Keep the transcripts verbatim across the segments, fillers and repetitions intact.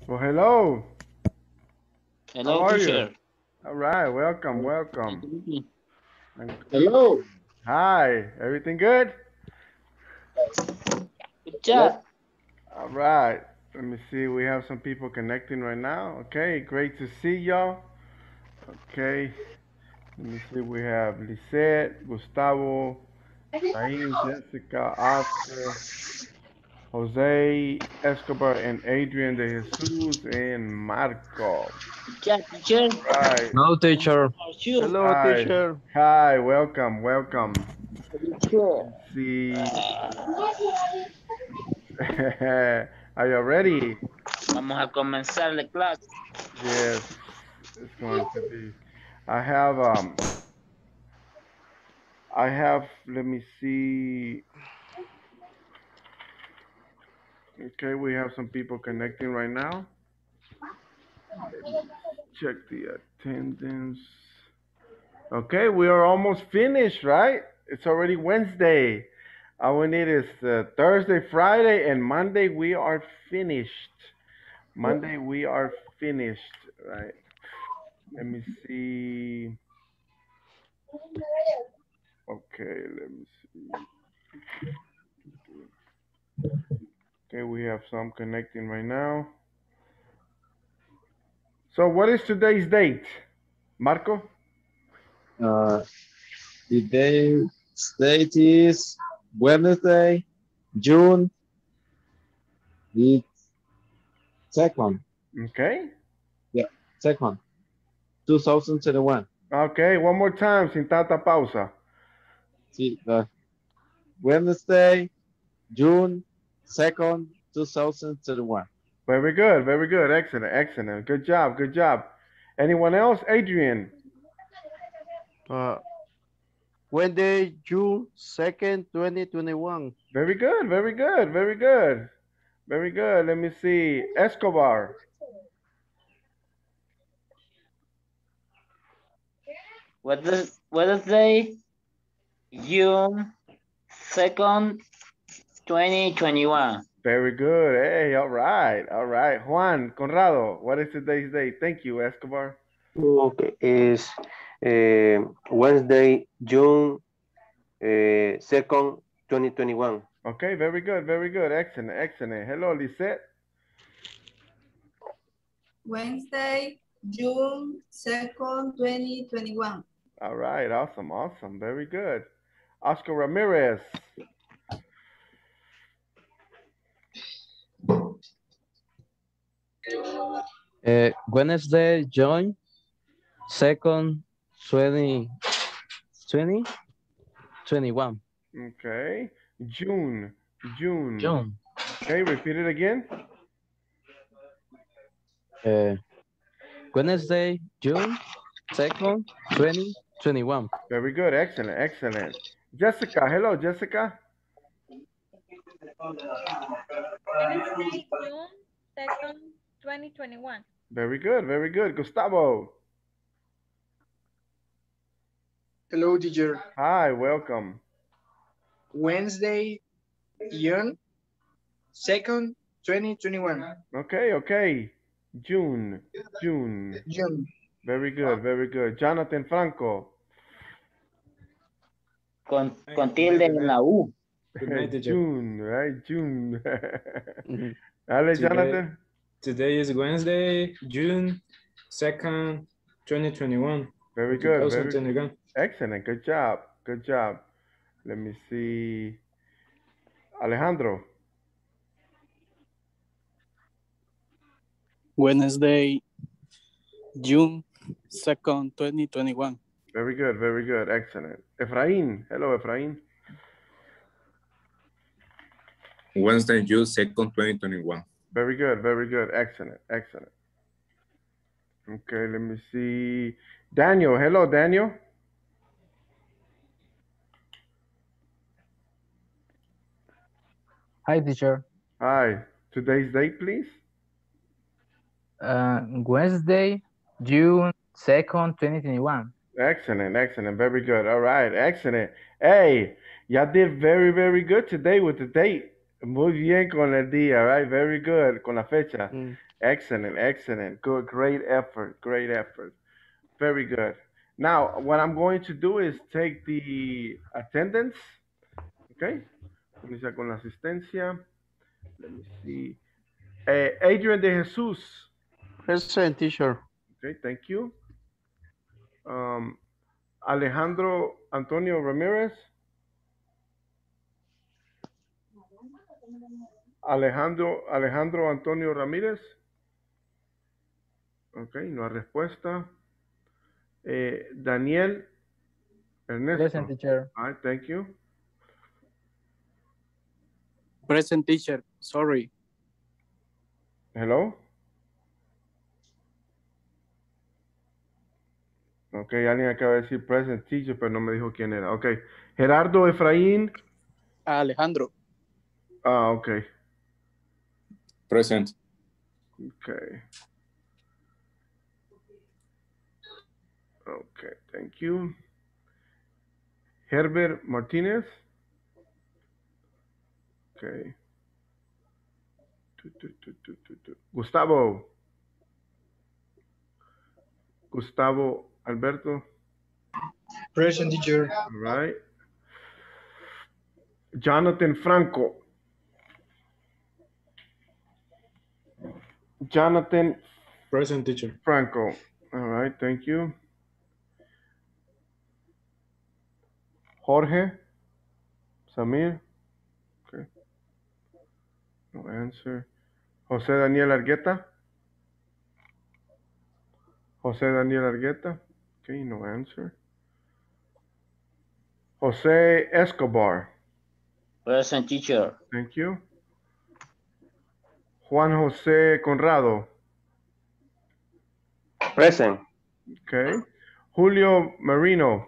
Well, hello. How Hello, are you? teacher. All right, welcome, welcome. And Hello. hi, everything good? Good Yes. job. All right. Let me see. We have some people connecting right now. Okay, great to see y'all. Okay. Let me see. We have Lisette, Gustavo, Naeem, Jessica, Oscar, Jose, Escobar, and Adrian de Jesus, and Marco. Good job, teacher. Right. No, teacher. How are you? Hello, Hi. teacher. Hi. Welcome. Welcome. Teacher. Let's see. Ah, Are you ready? vamos a comenzar la clase. Yes, it's going to be. I have um I have let me see. Okay, we have some people connecting right now. Let me check the attendance. Okay, we are almost finished, right? It's already Wednesday. All we need is uh, Thursday, Friday, and Monday we are finished. Monday we are finished, right? Let me see. Okay, let me see. Okay, we have some connecting right now. So, what is today's date, Marco? Uh, the day date is Wednesday, June the second. Okay. Yeah, second, two thousand twenty-one. Okay, one more time, sin tanta pausa. See, uh, Wednesday, June second, two thousand twenty-one. Very good, very good. Excellent, excellent. Good job, good job. Anyone else? Adrian. Uh, Wednesday, June second, twenty twenty-one. Very good, very good, very good. Very good. Let me see. Escobar. Wednes- Wednesday, June second, twenty twenty-one. Very good. Hey, all right, all right. Juan Conrado, what is today's date? Thank you, Escobar. Okay, is uh, Wednesday, June uh, second, twenty twenty-one. Okay, very good, very good. Excellent, excellent. Hello, Lisette. Wednesday, June second, twenty twenty-one. All right, awesome, awesome. Very good. Oscar Ramirez. Uh, Wednesday, June second, twenty twenty twenty-one. Okay. June. June. June. Okay, repeat it again. Uh, Wednesday, June second, twenty twenty-one. Very good. Excellent, excellent. Jessica. Hello, Jessica. Wednesday, June second, twenty twenty-one. Very good, very good. Gustavo. Hello, teacher. Hi, welcome. Wednesday, June second, twenty twenty-one. Okay, okay. June. June. June. Very good, very good. Jonathan Franco. Con, Hey, con good tilde night, good en night. la U. Good night, teacher. June, right? June. Mhm. Dale, Today, Jonathan. today is Wednesday, June second, twenty twenty-one. Very or good, very twenty twenty-one. excellent. Good job, good job. Let me see. Alejandro. Wednesday, June second, twenty twenty-one. Very good, very good. Excellent. Efraín. Hello, Efraín. Wednesday, June second, twenty twenty-one. Very good, very good. Excellent, excellent. Okay, let me see. Daniel. Hello, Daniel. Hi, teacher. Hi. Today's date, please. Uh, Wednesday, June second, twenty twenty-one. Excellent, excellent. Very good. All right, excellent. Hey, y'all did very, very good today with the date. Muy bien con el día, right? Very good. Con la fecha. Mm. Excellent, excellent. Good, great effort, great effort. Very good. Now, what I'm going to do is take the attendance. Okay. Iniciar con la asistencia. Let me see. Eh, Adrian de Jesus. Present, teacher. Okay, thank you. Um, Alejandro Antonio Ramirez. Alejandro, Alejandro Antonio Ramírez. Ok, no hay respuesta. Eh, Daniel Ernesto. Present, teacher. All right, thank you. Present, teacher. Sorry. Hello. Ok, alguien acaba de decir present teacher, pero no me dijo quién era. Ok. Gerardo Efraín. Alejandro. Ah, ok. Present. Ok. Ok, thank you. Herbert Martínez. Ok. Tu, tu, tu, tu, tu, tu. Gustavo. Gustavo Alberto. Present, teacher. All right. Jonathan Franco. Jonathan Present, teacher. Franco. All right, thank you. Jorge Samir. Okay. No answer. José Daniel Argueta. José Daniel Argueta. Okay, no answer. José Escobar. Present, teacher. Thank you. Juan José Conrado. Present. Okay. Julio Marino.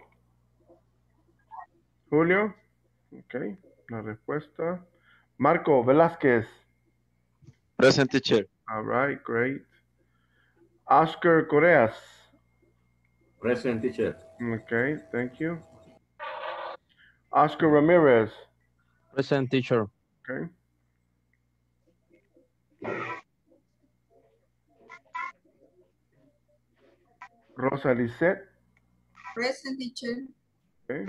Julio. Okay. La respuesta. Marco Velázquez. Present, teacher. All right, great. Oscar Correas. Present, teacher. Okay, thank you. Oscar Ramirez. Present, teacher. Okay. Rosa Lisette. Present, teacher. Okay.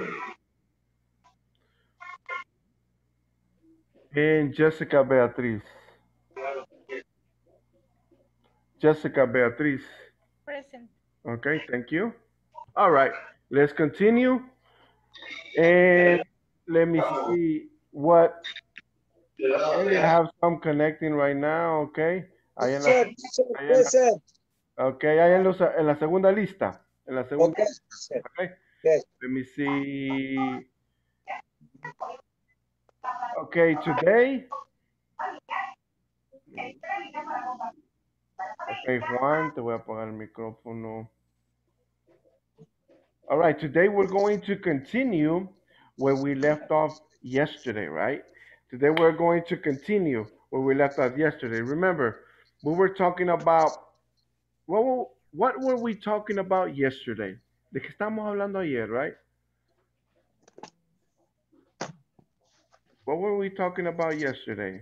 And Jessica Beatriz. Jessica Beatriz. Present. Okay, thank you. All right, let's continue. And let me see what. Okay, I have some connecting right now, okay. Ahí en la, ahí en la, okay, ahí en, los, en la segunda lista. En la segunda. Okay. Let me see. Okay, today. Okay, Juan, te voy a apagar el micrófono. All right, today we're going to continue where we left off yesterday, right? Today we're going to continue where we left off yesterday. Remember, we were talking about, what were, what were we talking about yesterday? ¿De qué estamos hablando ayer, right? What were we talking about yesterday?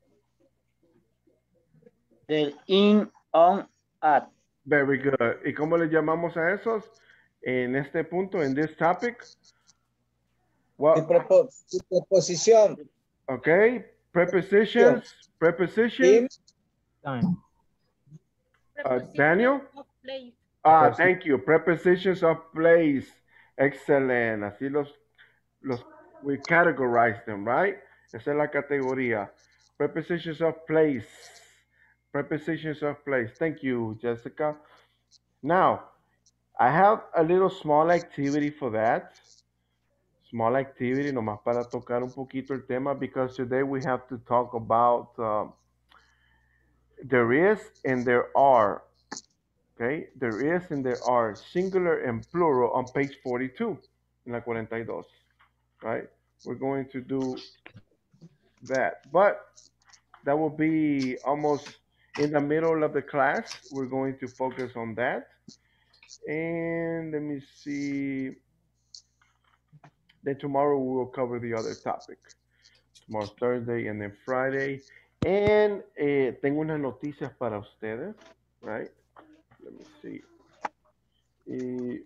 Del in, on, at. Very good. ¿Y cómo le llamamos a esos? En este punto, en this topic? What? Preposición. Okay, prepositions, prepositions. Time. Uh, Daniel? Of place. Ah, thank you. Prepositions of place. Excellent. Así los, los, we categorize them, right? Esa es la categoría. Prepositions of place. Prepositions of place. Thank you, Jessica. Now, I have a little small activity for that. Small activity, nomás para tocar un poquito el tema, because today we have to talk about uh, there is and there are. Okay, there is and there are, singular and plural, on page forty-two, en la cuarenta y dos, right? We're going to do that, but that will be almost in the middle of the class. We're going to focus on that. And let me see. Then tomorrow we will cover the other topic. tomorrow's Thursday, and then Friday. And eh, tengo unas noticias para ustedes, right? Let me see. Y,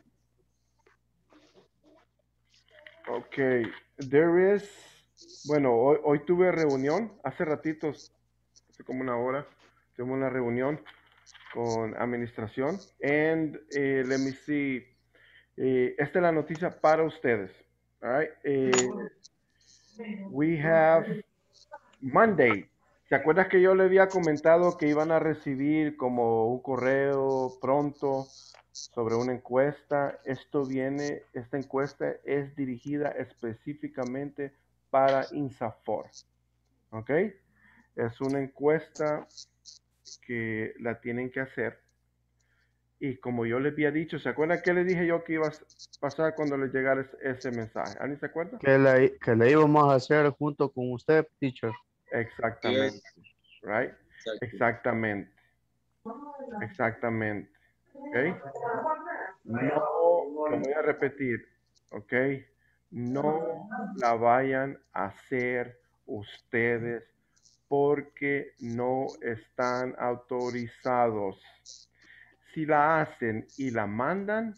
okay, there is, bueno, hoy, hoy tuve reunión, hace ratitos, hace como una hora, tuvimos una reunión con administración. And eh, let me see, eh, esta es la noticia para ustedes. All right, eh, we have Monday. ¿Se acuerdas que yo le había comentado que iban a recibir como un correo pronto sobre una encuesta? Esto viene, esta encuesta es dirigida específicamente para INSAFOR. ¿Ok? Es una encuesta que la tienen que hacer. Y como yo les había dicho, ¿se acuerdan que le dije yo que iba a pasar cuando les llegara ese, ese mensaje? ¿Alguien se acuerda? Que la, que la íbamos a hacer junto con usted, teacher. Exactamente. Yes. Right? Exactamente. Exactamente. ¿Ok? No, lo voy a repetir. ¿Ok? No la vayan a hacer ustedes porque no están autorizados. Si la hacen y la mandan,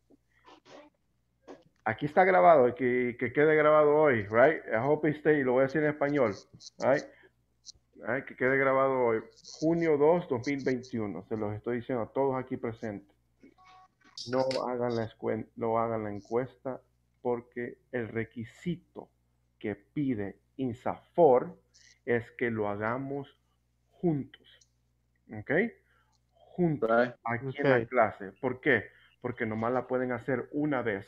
aquí está grabado, que, que quede grabado hoy, right? I hope it stay, lo voy a decir en español, right? Right, que quede grabado hoy, junio segundo, dos mil veintiuno, se los estoy diciendo a todos aquí presentes. No hagan la, escuen- no hagan la encuesta porque el requisito que pide INSAFOR es que lo hagamos juntos, ¿ok? Juntos, Right. aquí Ok. en la clase. ¿Por qué? Porque nomás la pueden hacer una vez.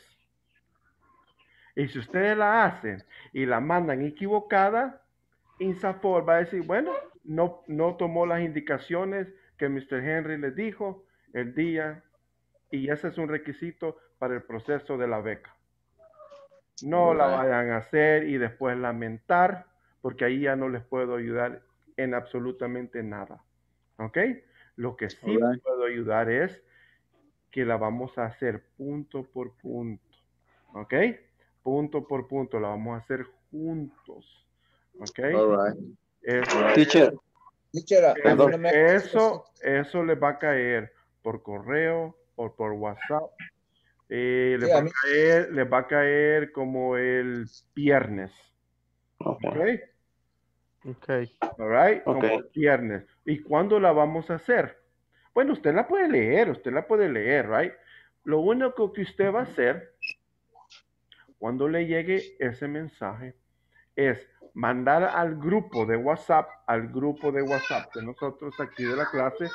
Y si ustedes la hacen y la mandan equivocada, INSAFOR va a decir, bueno, no, no tomó las indicaciones que mister Henry les dijo el día, y ese es un requisito para el proceso de la beca. No la Right. vayan a hacer y después lamentar, porque ahí ya no les puedo ayudar en absolutamente nada. ¿Ok? Lo que sí les Alright. puedo ayudar es que la vamos a hacer punto por punto. ¿Ok? Punto por punto, la vamos a hacer juntos. ¿Ok? All right. Eso, Teacher, Teacher, a mí perdón. no me- eso, eso les va a caer por correo o por WhatsApp. Eh, les Sí, va a a mí- caer, les va a caer como el viernes. ¿Ok? Ok. All right? Como Ok. el viernes. ¿Y cuándo la vamos a hacer? Bueno, usted la puede leer, usted la puede leer, right? Lo único que usted va a hacer cuando le llegue ese mensaje es mandar al grupo de WhatsApp, al grupo de WhatsApp de nosotros aquí de la clase,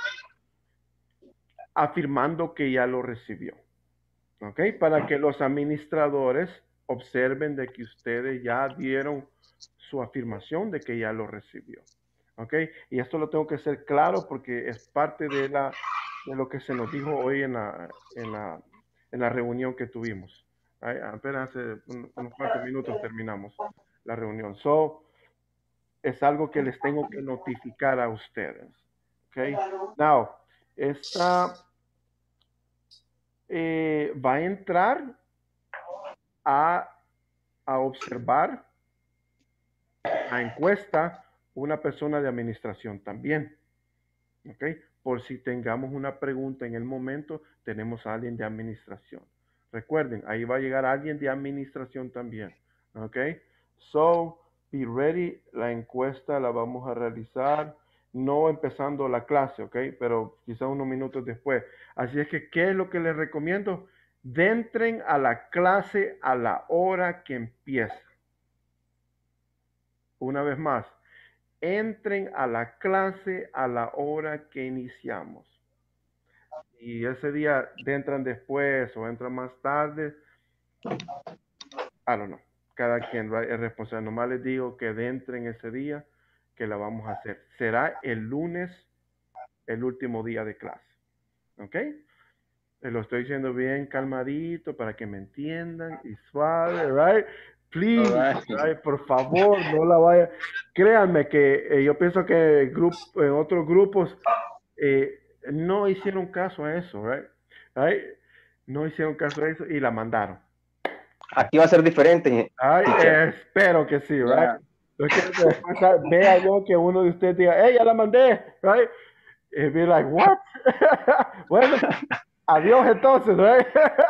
afirmando que ya lo recibió. ¿Ok? Para que los administradores observen de que ustedes ya dieron su afirmación de que ya lo recibió. ¿Ok? Y esto lo tengo que hacer claro porque es parte de, la, de lo que se nos dijo hoy en la, en la, en la reunión que tuvimos. Ay, apenas hace un- unos cuantos minutos terminamos la reunión. So, es algo que les tengo que notificar a ustedes. ¿Ok? Now, esta eh, va a entrar a, a observar la encuesta una persona de administración también. ¿Ok? Por si tengamos una pregunta en el momento, tenemos a alguien de administración. Recuerden, ahí va a llegar alguien de administración también. ¿Ok? So, be ready. La encuesta la vamos a realizar, no empezando la clase, ¿ok? Pero quizá unos minutos después. Así es que, ¿qué es lo que les recomiendo? Entren a la clase a la hora que empieza. Una vez más, entren a la clase a la hora que iniciamos. Y ese día entran después o entran más tarde, I don't know. Cada quien, right, es responsable. Nomás les digo que entren ese día que la vamos a hacer. Será el lunes, el último día de clase. ¿Ok? Lo estoy diciendo bien calmadito para que me entiendan y suave, right? Please, Alright. right? Por favor, no la vaya. Créanme que eh, yo pienso que grup en otros grupos eh, no hicieron caso a eso, right? Right? No hicieron caso a eso y la mandaron. Aquí va a ser diferente, Ay, teacher. eh, espero que sí, right? Yeah. Okay, después vea yo que uno de ustedes diga, hey, ya la mandé, right? Y be like, what? Bueno, adiós entonces, right?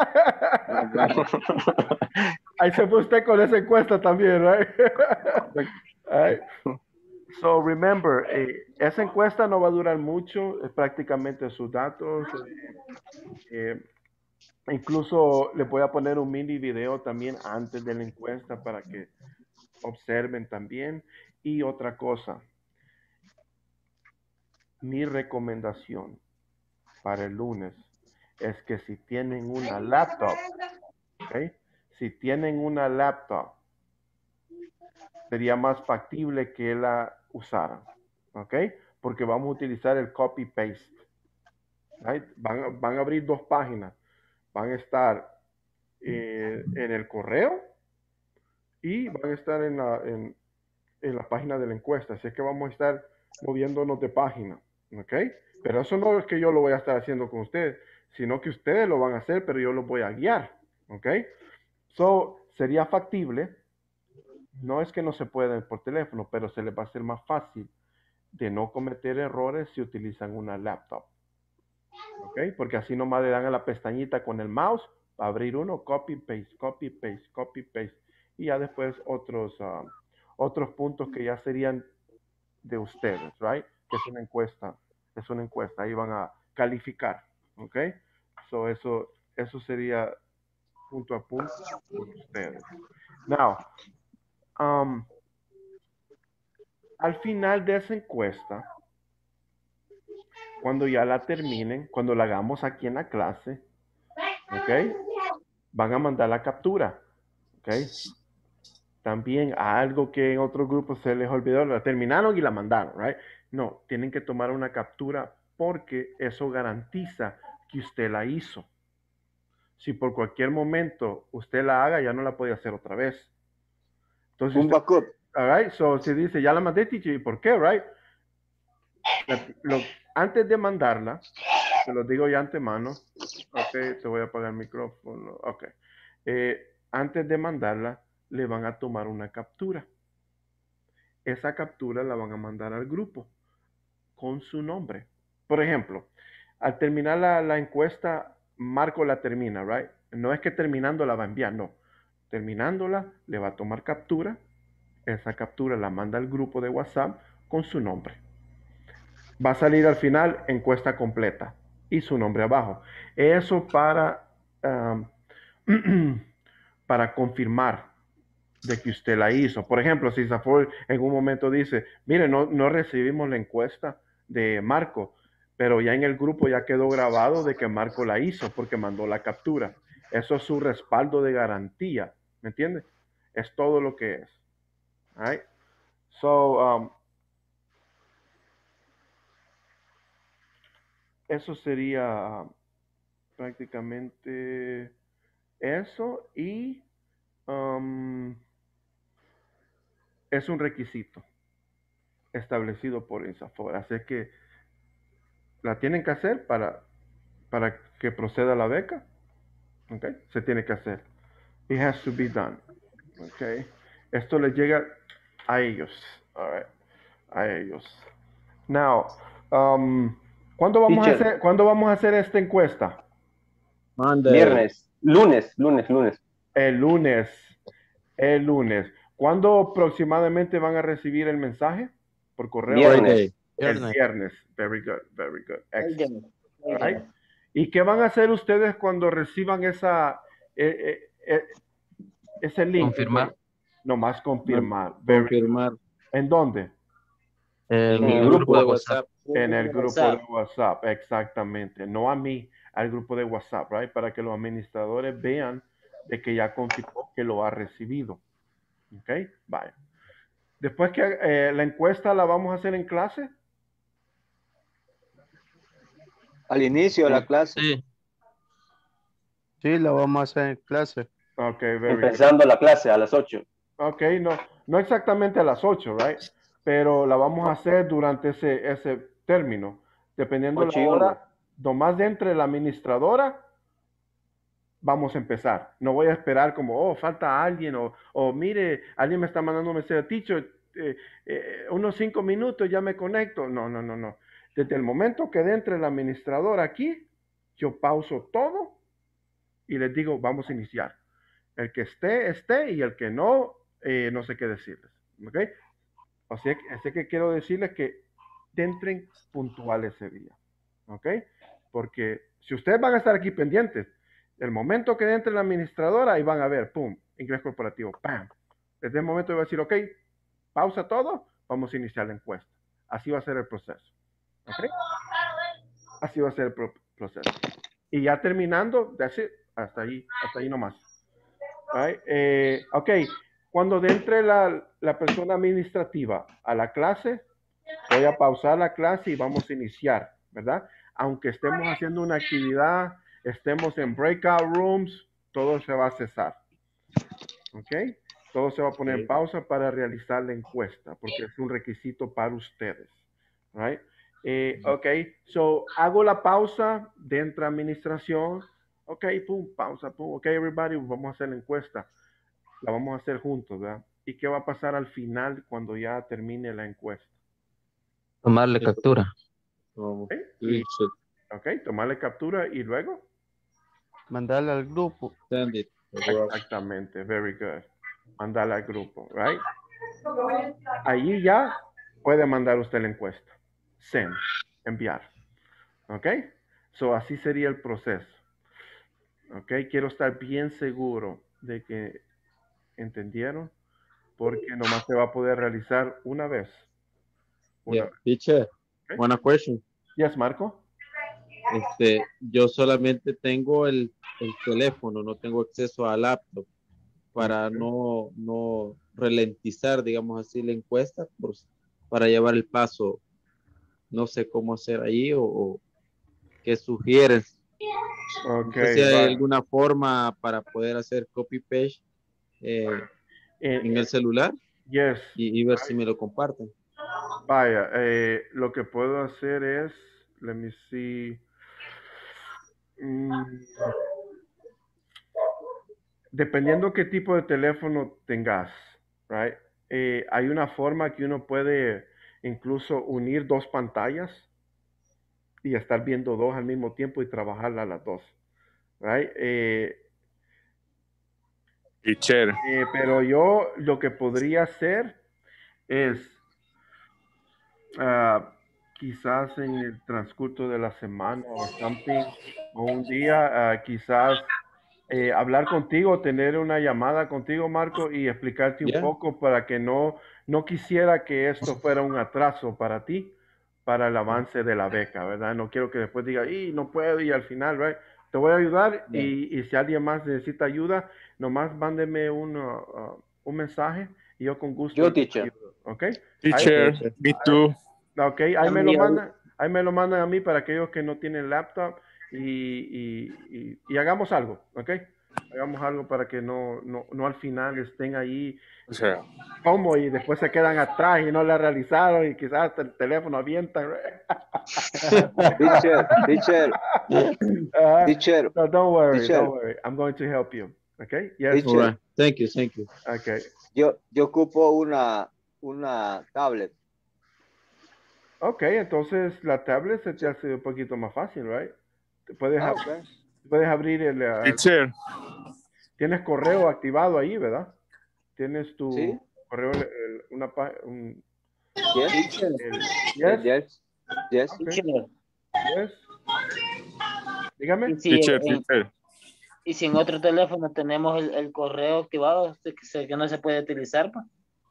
Ahí se fue usted con esa encuesta también, right? Right. So remember, eh, esa encuesta no va a durar mucho, es prácticamente sus datos. Eh, incluso le voy a poner un mini video también antes de la encuesta para que observen también. Y otra cosa, mi recomendación para el lunes es que si tienen una laptop, ¿okay? Si tienen una laptop, sería más factible que la usaran, ¿ok? Porque vamos a utilizar el copy-paste. Right? Van, van a abrir dos páginas. Van a estar eh, en el correo y van a estar en la, en, en la página de la encuesta. Así que vamos a estar moviéndonos de página, ¿ok? Pero eso no es que yo lo voy a estar haciendo con ustedes, sino que ustedes lo van a hacer, pero yo los voy a guiar, ¿ok? So, sería factible. No es que no se pueda por teléfono, pero se les va a hacer más fácil de no cometer errores si utilizan una laptop. ¿Ok? Porque así nomás le dan a la pestañita con el mouse para abrir uno, copy, paste, copy, paste, copy, paste. Y ya después otros, uh, otros puntos que ya serían de ustedes, right? Que es una encuesta, es una encuesta, ahí van a calificar, ¿ok? So eso, eso sería punto a punto con ustedes. Now, um, al final de esa encuesta, cuando ya la terminen, cuando la hagamos aquí en la clase, ¿ok? Van a mandar la captura, ¿ok? También algo que en otros grupos se les olvidó, la terminaron y la mandaron, right? No, tienen que tomar una captura porque eso garantiza que usted la hizo. Si por cualquier momento usted la haga, ya no la puede hacer otra vez. Entonces, Un usted, backup. all right, so se dice, ya la mandé, teacher, ¿y por qué, right? La, lo, antes de mandarla, te lo digo ya antemano, ok, te voy a apagar el micrófono, ok. Eh, antes de mandarla, le van a tomar una captura. Esa captura la van a mandar al grupo con su nombre. Por ejemplo, al terminar la, la encuesta, Marco la termina, right? No es que terminando la va a enviar, no. Terminándola, le va a tomar captura. Esa captura la manda al grupo de WhatsApp con su nombre. Va a salir al final encuesta completa y su nombre abajo. Eso para, um, para confirmar de que usted la hizo. Por ejemplo, si Safor en un momento dice, mire, no, no recibimos la encuesta de Marco, pero ya en el grupo ya quedó grabado de que Marco la hizo porque mandó la captura. Eso es su respaldo de garantía, ¿me entiende? Es todo lo que es. All right? So, um, eso sería prácticamente eso y um, es un requisito establecido por INSAFOR. Así que la tienen que hacer para, para que proceda la beca. Okay. Se tiene que hacer. It has to be done. Okay. Esto les llega a ellos. All right. A ellos. Now, um, ¿cuándo vamos Teacher. a hacer, ¿cuándo vamos a hacer esta encuesta? Monday. Viernes, lunes, lunes, lunes. El lunes. El lunes. ¿Cuándo aproximadamente van a recibir el mensaje? Por correo. Viernes. El Viernes. viernes. Very good, very good. Excellent. Muy Right? bien. ¿Y qué van a hacer ustedes cuando reciban esa, eh, eh, eh, ese link? Confirmar. Nomás confirmar. Very- Confirmar. ¿En dónde? El, En el grupo de WhatsApp. En el grupo WhatsApp. de WhatsApp, exactamente. No a mí, al grupo de WhatsApp, right? Para que los administradores vean de que ya confirmó que lo ha recibido. ¿Ok? Vaya. Después que eh, la encuesta la vamos a hacer en clase. Al inicio de la clase, Sí. sí, la vamos a hacer en clase. Ok, very good. empezando la clase a las ocho. Ok, no, no exactamente a las ocho, right? Pero la vamos a hacer durante ese, ese término. Dependiendo de Ocho la y uno. hora, nomás de entre la administradora, vamos a empezar. No voy a esperar como, oh, falta alguien, o, o mire, alguien me está mandando un mensaje, teacher, eh, eh, unos cinco minutos ya me conecto. No, no, no, no. Desde el momento que entre el administrador aquí, yo pauso todo y les digo, vamos a iniciar. El que esté, esté, y el que no, eh, no sé qué decirles. ¿Ok? O sea, así que quiero decirles que entren puntuales ese día. ¿Ok? Porque si ustedes van a estar aquí pendientes, el momento que entre la administradora, ahí van a ver, pum, ingreso corporativo, pam. Desde el momento voy a decir, ok, pausa todo, vamos a iniciar la encuesta. Así va a ser el proceso. ¿Ok? Así va a ser el pro proceso. Y ya terminando, that's it, hasta ahí, hasta ahí nomás. Right? Eh, ok, cuando entre la, la persona administrativa a la clase, voy a pausar la clase y vamos a iniciar, ¿verdad? Aunque estemos haciendo una actividad, estemos en breakout rooms, todo se va a cesar. ¿Ok? Todo se va a poner en pausa para realizar la encuesta, porque es un requisito para ustedes. Right? Eh, ok, so hago la pausa dentro de administración. Ok, pum, pausa, pum. Ok, everybody, vamos a hacer la encuesta. La vamos a hacer juntos, ¿verdad? ¿Y qué va a pasar al final cuando ya termine la encuesta? Tomarle captura. Ok, y- ok, tomarle captura y luego. Mandarle al grupo. Send it. Exactamente, very good. Mandarle al grupo, right? Allí ya puede mandar usted la encuesta. Send, enviar. ¿Ok? So, así sería el proceso. ¿Ok? Quiero estar bien seguro de que entendieron, porque nomás se va a poder realizar una vez. Una Yeah. vez. Teacher, Ok. one question. Yes, Marco. Este, yo solamente tengo el, el teléfono, no tengo acceso a laptop para Ok. no, no ralentizar, digamos así, la encuesta, por, para llevar el paso. No sé cómo hacer ahí o, o qué sugieren. Ok, No sé si hay vale. alguna forma para poder hacer copy-paste eh, En- en el celular Yes. y, y ver si me lo comparten. Vaya, eh, lo que puedo hacer es, let me see. Mm, dependiendo qué tipo de teléfono tengas, right? Eh, hay una forma que uno puede incluso unir dos pantallas y estar viendo dos al mismo tiempo y trabajarlas las dos, right? Eh, Teacher, eh, pero yo lo que podría hacer es ah, quizás en el transcurso de la semana o something, o un día, ah, quizás eh, hablar contigo, tener una llamada contigo, Marco, y explicarte un Yeah. poco para que no, no quisiera que esto fuera un atraso para ti, para el avance de la beca, ¿verdad? No quiero que después diga, y no puedo, y al final, right? Te voy a ayudar Yeah. y, y si alguien más necesita ayuda, nomás mándeme un, uh, uh, un mensaje y yo con gusto. Yo, les teacher. ayudo, ¿ok? teacher, Teacher. me too. Ok, ahí me lo También. mandan, ahí me lo mandan a mí para aquellos que no tienen laptop y, y, y, y hagamos algo, ¿ok? Hagamos algo para que no, no, no al final estén ahí O sea, como y después se quedan atrás y no la realizaron y quizás hasta el teléfono avientan. Teacher, teacher, Ajá. teacher, No, don't worry, teacher. don't worry. I'm going to help you. Okay? Yes. Teacher. All right. Thank you, thank you. Okay. Yo, yo ocupo una, una tablet. Ok, entonces la tablet se te hace un poquito más fácil, right? Te Puedes, Ah, ab- ok. puedes abrir el, uh, teacher, tienes correo activado ahí, ¿verdad? Tienes tu Sí. correo, el- el- una pa- un, Yes, Teacher, el, yes, yes, yes, yes. ok, teacher. yes. Dígame. Y si, teacher, en, teacher. y si en otro teléfono tenemos el, el correo activado, que, se- que no se puede utilizar, pues.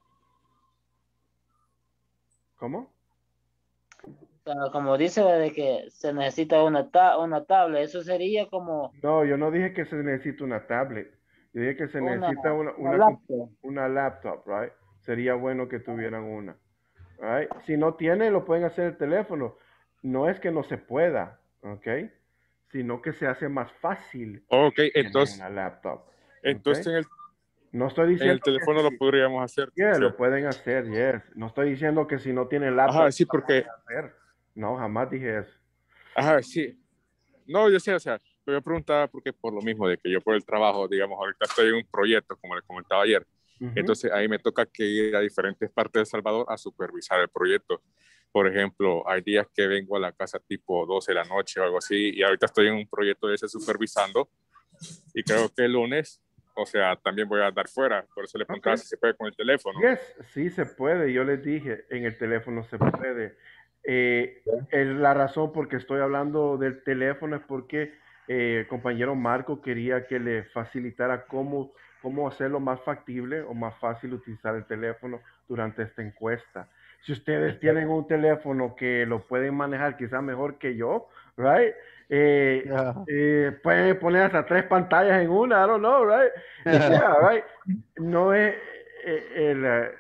¿Cómo? O sea, como dice de que se necesita una, ta una tablet, eso sería como No, yo no dije que se necesita una tablet. Yo dije que se una, necesita una, una una, laptop. una laptop, right? Sería bueno que tuvieran una, right? Si no tienen, lo pueden hacer el teléfono. No es que no se pueda, ¿ok? Sino que se hace más fácil Ok, tener entonces, una laptop. entonces ¿ok? en el, No estoy en diciendo el teléfono que lo si, podríamos hacer. yeah, teacher. lo pueden hacer, yes. No estoy diciendo que si no tienen laptop Ajá, sí, no lo porque, pueden hacer. No, jamás dije eso. ajá, sí. No, yo sé, o sea, yo preguntaba porque por lo mismo de que yo por el trabajo, digamos, ahorita estoy en un proyecto, como les comentaba ayer, Ujú. Entonces ahí me toca que ir a diferentes partes de El Salvador a supervisar el proyecto. Por ejemplo, hay días que vengo a la casa tipo doce de la noche o algo así, y ahorita estoy en un proyecto de ese supervisando, y creo que el lunes, o sea, también voy a andar fuera, por eso le preguntaba Okay. si se puede con el teléfono. Yes, sí se puede. Yo les dije, en el teléfono se puede. Eh, es la razón por que estoy hablando del teléfono es porque eh, el compañero Marco quería que le facilitara cómo, cómo hacerlo más factible o más fácil utilizar el teléfono durante esta encuesta. Si ustedes tienen un teléfono que lo pueden manejar quizás mejor que yo, right? Eh, Yeah. eh, pueden poner hasta tres pantallas en una, I don't know, right? Yeah, right. No es eh, el, eh,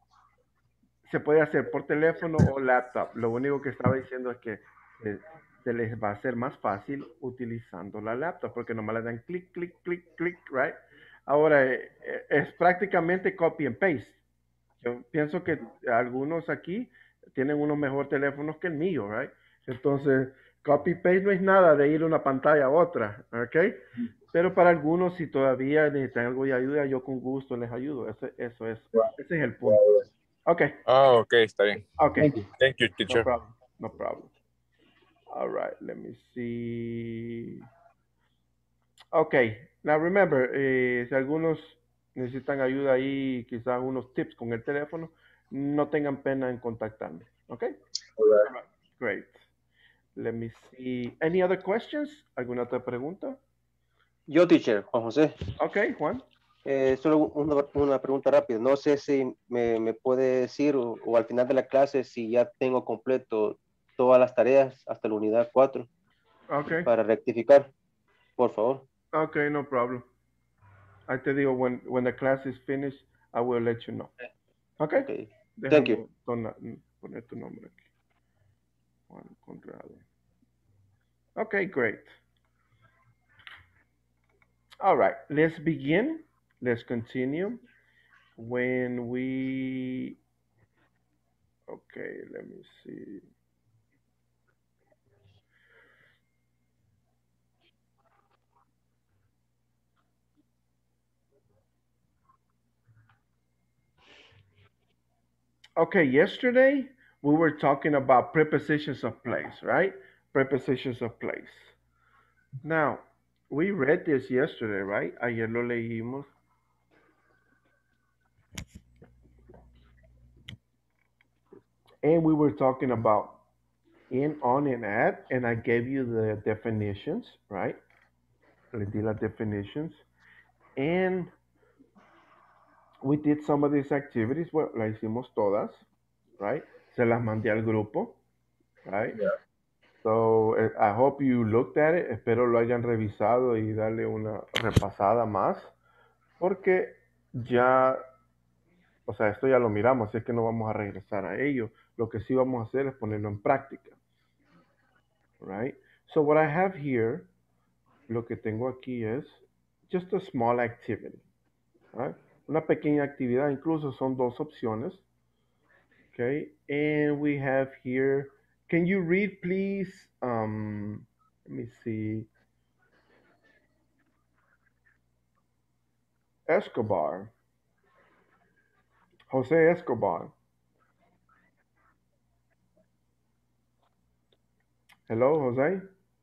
se puede hacer por teléfono o laptop. Lo único que estaba diciendo es que eh, se les va a hacer más fácil utilizando la laptop, porque nomás le dan clic, clic, clic, clic, right? Ahora, eh, eh, es prácticamente copy and paste. Yo pienso que algunos aquí tienen unos mejores teléfonos que el mío, right? Entonces, copy paste no es nada de ir de una pantalla a otra, ¿ok? Pero para algunos, si todavía necesitan algo de ayuda, yo con gusto les ayudo. Ese, eso es, ese es el punto. Ok. Ah, ok, está bien. Okay. Thank you, Thank you, No teacher. problem. No problem. All right. Let me see. Okay. Now remember, eh, si algunos necesitan ayuda ahí, quizás unos tips con el teléfono, no tengan pena en contactarme. Okay. All right. Great. Let me see. Any other questions? ¿Alguna otra pregunta? Yo, teacher, Juan José. Okay, Juan. Eh, solo una, una pregunta rápida. No sé si me, me puede decir o, o al final de la clase si ya tengo completo todas las tareas hasta la unidad cuatro Okay. para rectificar, por favor. Okay, no problem. I te digo, when, when the class is finished, I will let you know. Okay. Okay. Déjame Thank you. tona- poner tu nombre aquí. Juan Conrado. Okay, great. All right, let's begin. Let's continue. When we, okay, let me see. Okay, yesterday we were talking about prepositions of place, right? Prepositions of place. Now, we read this yesterday, right? Ayer lo leímos. And we were talking about in, on, and at, and I gave you the definitions, right? Le di las definitions. And we did some of these activities. Well, las hicimos todas, right? Se las mandé al grupo, right? Yeah. So eh, I hope you looked at it. Espero lo hayan revisado y darle una repasada más, porque ya, o sea, esto ya lo miramos, así es que no vamos a regresar a ello. Lo que sí vamos a hacer es ponerlo en práctica, right? So what I have here, lo que tengo aquí es just a small activity, right? Una pequeña actividad, incluso son dos opciones. Okay, and we have here, can you read please, um, let me see, Escobar, Jose Escobar. Hello, Jose?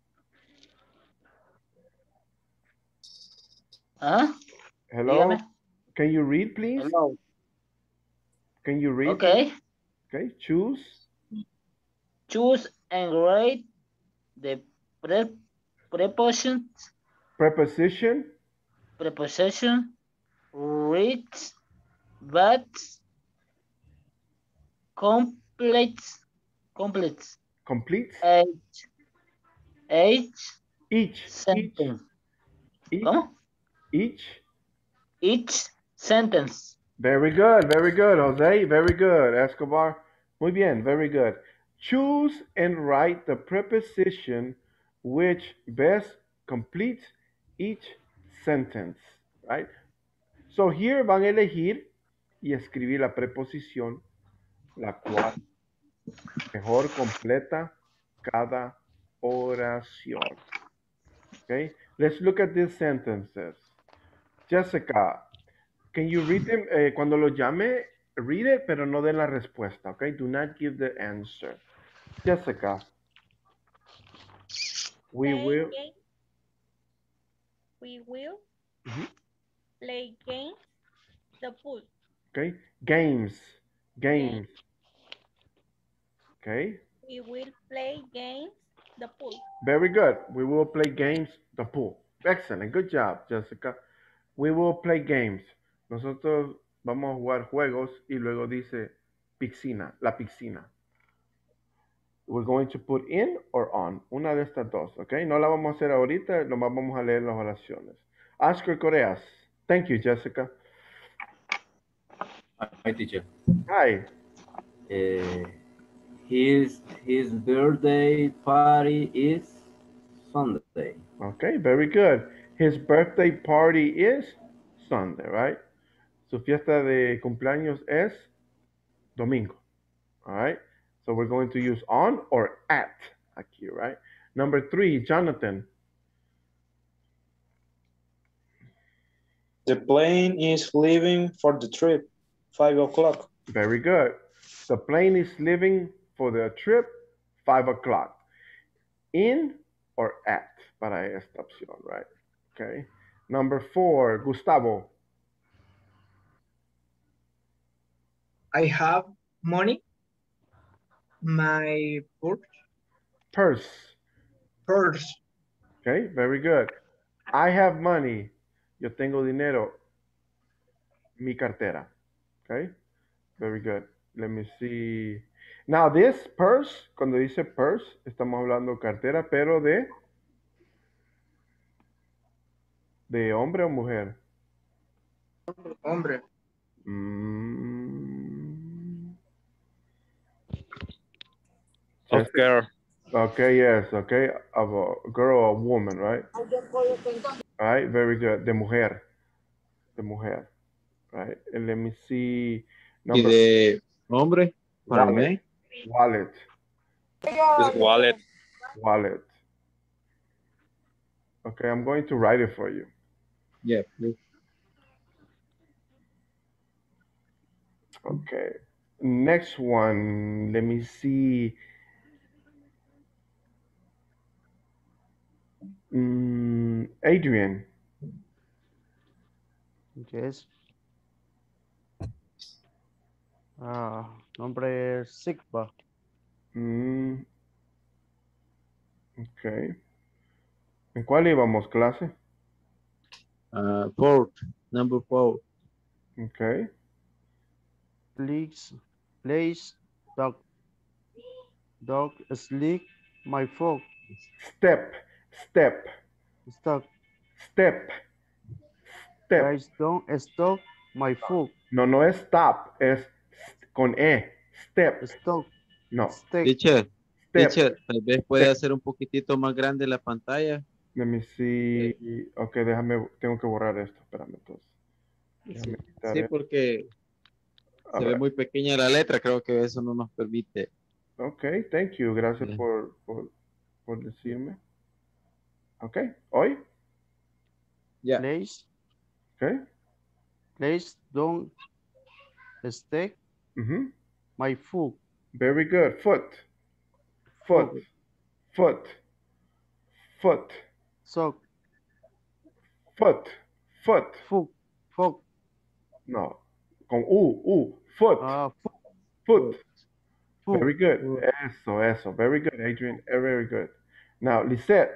¿Ah? Hello? Dígame. Can you read please? Hello. Can you read? Okay. Please? Okay, choose. Choose and grade the pre preposition, Preposition. preposition, read, but, complete, complete, Complete. H, H, Each. sentence. Each. ¿Cómo? Each. Each sentence. Very good, very good, Jose. Very good, Escobar. Muy bien, very good. Choose and write the preposition which best completes each sentence, right? So here van a elegir y escribir la preposición la cual mejor completa cada oración. Okay, let's look at these sentences. Jessica, Can you read them? Eh, cuando lo llame, read it, pero no den la respuesta, okay? Do not give the answer. Jessica. We Play will. game. We will Mhm. play games. The pool. Okay. Games. Games. Okay. We will play games. The pool. Very good. We will play games. The pool. Excellent. Good job, Jessica. We will play games. Nosotros vamos a jugar juegos y luego dice piscina, la piscina. We're going to put in or on. Una de estas dos, ¿ok? No la vamos a hacer ahorita, nomás vamos a leer las oraciones. Oscar Coreas. Thank you, Jessica. Hi, teacher. Hi. Uh, his his birthday party is Sunday. Okay, very good. His birthday party is Sunday, right? Su fiesta de cumpleaños es domingo. All right? So we're going to use on or at aquí, right? Number three, Jonathan. The plane is leaving for the trip. Five o'clock. Very good. The plane is leaving for the trip, five o'clock. In or at para esta opción, right? Okay. Number four, Gustavo. I have money. My purse. Purse. Purse. Okay, very good. I have money. Yo tengo dinero. Mi cartera. Okay, very good. Let me see. Now this purse, cuando dice purse, estamos hablando cartera, pero de de hombre o mujer. Hombre. Mm. Of girl. Okay, yes, okay. Of a girl or a woman, right? All right, very good. De mujer. De mujer. Right. And let me see. Y de hombre, para mí. Wallet. Just wallet. Wallet. Okay, I'm going to write it for you. Yeah, please. Okay. Next one. Let me see. Mm, Adrian. Yes. Ah, nombre Sigba. Mm, ok. ¿En cuál íbamos, clase? Uh, fourth, number four. Ok. Please, please, dog, dog, sleep, my foot. Step, step, Stop. step, step. Guys, don't stop my foot. No, no es stop, es con E. Step. Stop. No. Step. Teacher, Step. teacher, tal vez puede hacer un poquitito más grande la pantalla. Let me see. Ok, déjame, tengo que borrar esto. Espérame entonces. Déjame Sí, quitar sí, esto. porque A se ver. ve muy pequeña la letra, creo que eso no nos permite. Ok, thank you. Gracias Yeah. por, por, por decirme. Ok, hoy. Yeah. Please, Ok. please don't stick Mhm. my foot. Very good. Foot. Foot. Foot. Foot. Sock. Foot. Foot. Foot. Foot. No. Con U. U. Foot. Ah, foot. Foot. Foot. Very good. Foot. Eso, eso. Very good, Adrian. Eh, Very good. Now, Lisette.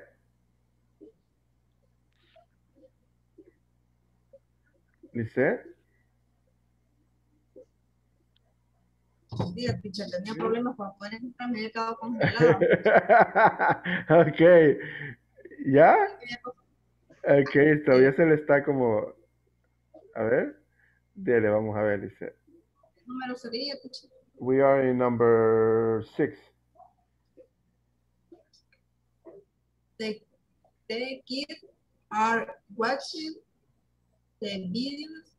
Lisette. Sí, teacher, tenía problemas para poder entrar, me había quedado congelado. Ok. ¿Ya? Ok, todavía se le está como... A ver. Dele, vamos a ver, Lisette. ¿Qué número sería, teacher? We are in number six. The, the kids are watching the videos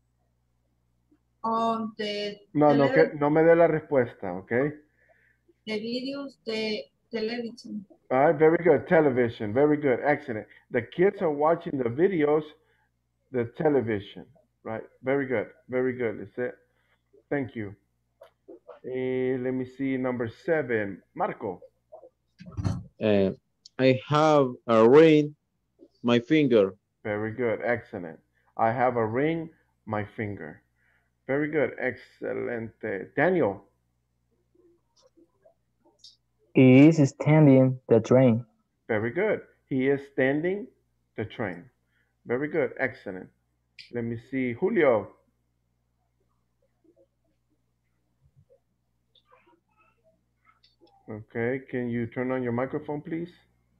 on the No, no, tele- que, no me dé la respuesta, ok? the videos the television. All right, very good. Television, very good, excellent. The kids are watching the videos, the television. Right. Very good. Very good. Is it? Thank you. Eh, let me see number seven. Marco. Uh, I have a ring, my finger. Very good. Excellent. I have a ring, my finger. Very good. Excelente. Daniel. He is standing the train. Very good. He is standing the train. Very good. Excellent. Let me see. Julio. Okay. Can you turn on your microphone, please?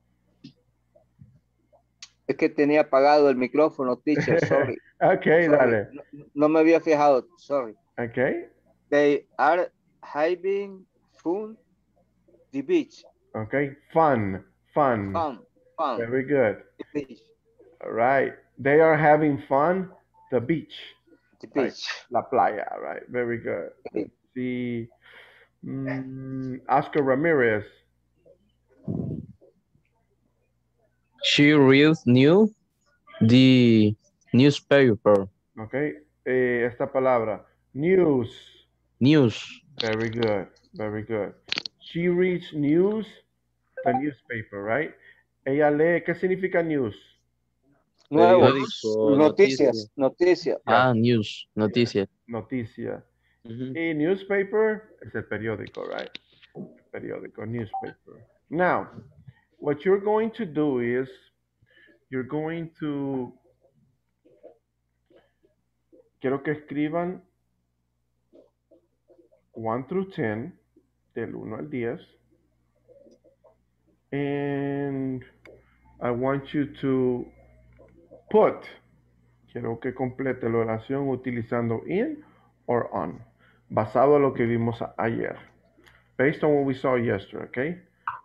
Es que tenía apagado el micrófono, teacher, sorry. Okay, Sorry. dale. No, no me había fijado, sorry. Okay. They are having fun the beach. Okay. Fun. Fun. Fun, fun. Very good. The beach. All right. They are having fun. The beach. The Right. beach. La playa. Right. Very good. Let's see. Mm, Oscar Ramirez. She reads new the newspaper. Okay. Eh, esta palabra. News. News. Very good. Very good. She reads news. The newspaper, right? Ella lee. ¿Qué significa news? Nuevos. Periódico, Noticias. Noticias. Ah, news. Noticias. Noticia. Ujú. Y newspaper es el periódico, right? Periódico, newspaper. Now, what you're going to do is you're going to quiero que escriban one through ten, del uno al diez. And I want you to put, quiero que complete la oración utilizando in or on, basado en lo que vimos a- ayer. Based on what we saw yesterday, okay?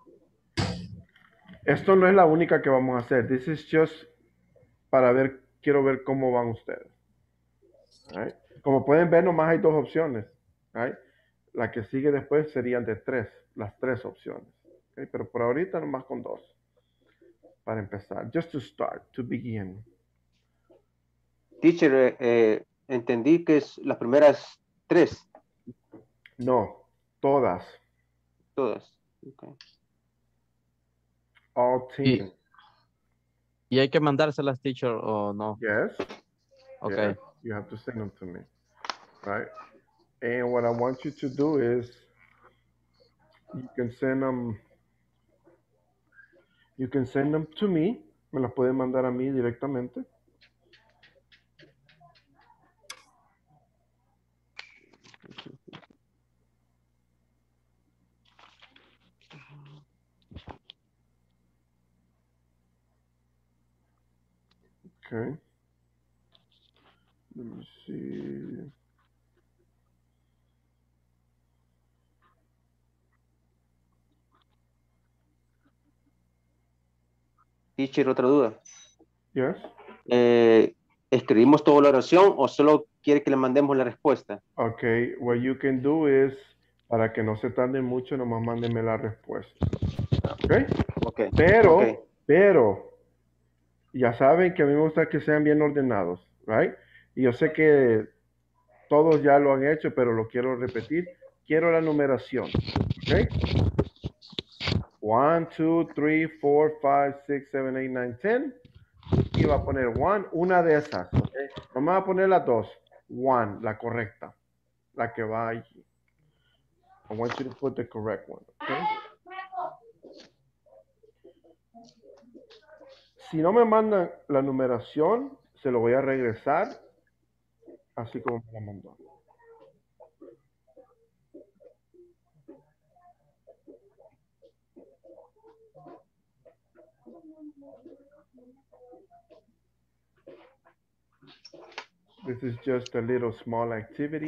Esto no es la única que vamos a hacer. This is just para ver, quiero ver cómo van ustedes. Alright. Como pueden ver, nomás hay dos opciones. Alright. La que sigue después serían de tres, las tres opciones. Okay. Pero por ahorita nomás con dos. Para empezar. Just to start, to begin. Teacher, eh, eh, entendí que es las primeras tres, No, todas. todas. Okay. All Y, ten. y hay que mandárselas, teacher, o no. Yes. Okay. Yes. You have to send them to me. Right. And what I want you to do is you can send them you can send them to me. Me las pueden mandar a mí directamente. Okay. Let me see. Teacher, otra duda. Yes. Eh, ¿Escribimos toda la oración o solo quiere que le mandemos la respuesta? Okay. What you can do is, para que no se tarden mucho, nomás mándenme la respuesta. Okay. Okay. Pero, Okay. pero, ya saben que a mí me gusta que sean bien ordenados, right? Y yo sé que todos ya lo han hecho, pero lo quiero repetir. Quiero la numeración, ¿ok? one, two, three, four, five, six, seven, eight, nine, ten. Y va a poner one, una de esas, ¿ok? No me va a poner las dos. One, la correcta, la que va allí. I want you to put the correct one, ¿ok? Si no me mandan la numeración, se lo voy a regresar así como me la mandó. This is just a little small activity.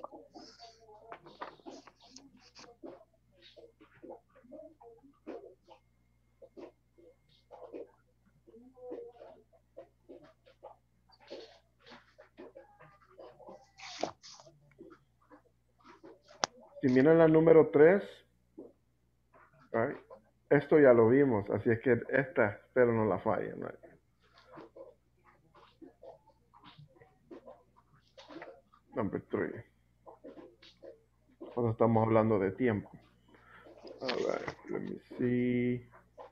Si miran la número tres, right, esto ya lo vimos, así es que esta, pero no la fallen. Right? Number three. Cuando estamos hablando de tiempo. All right, let me see.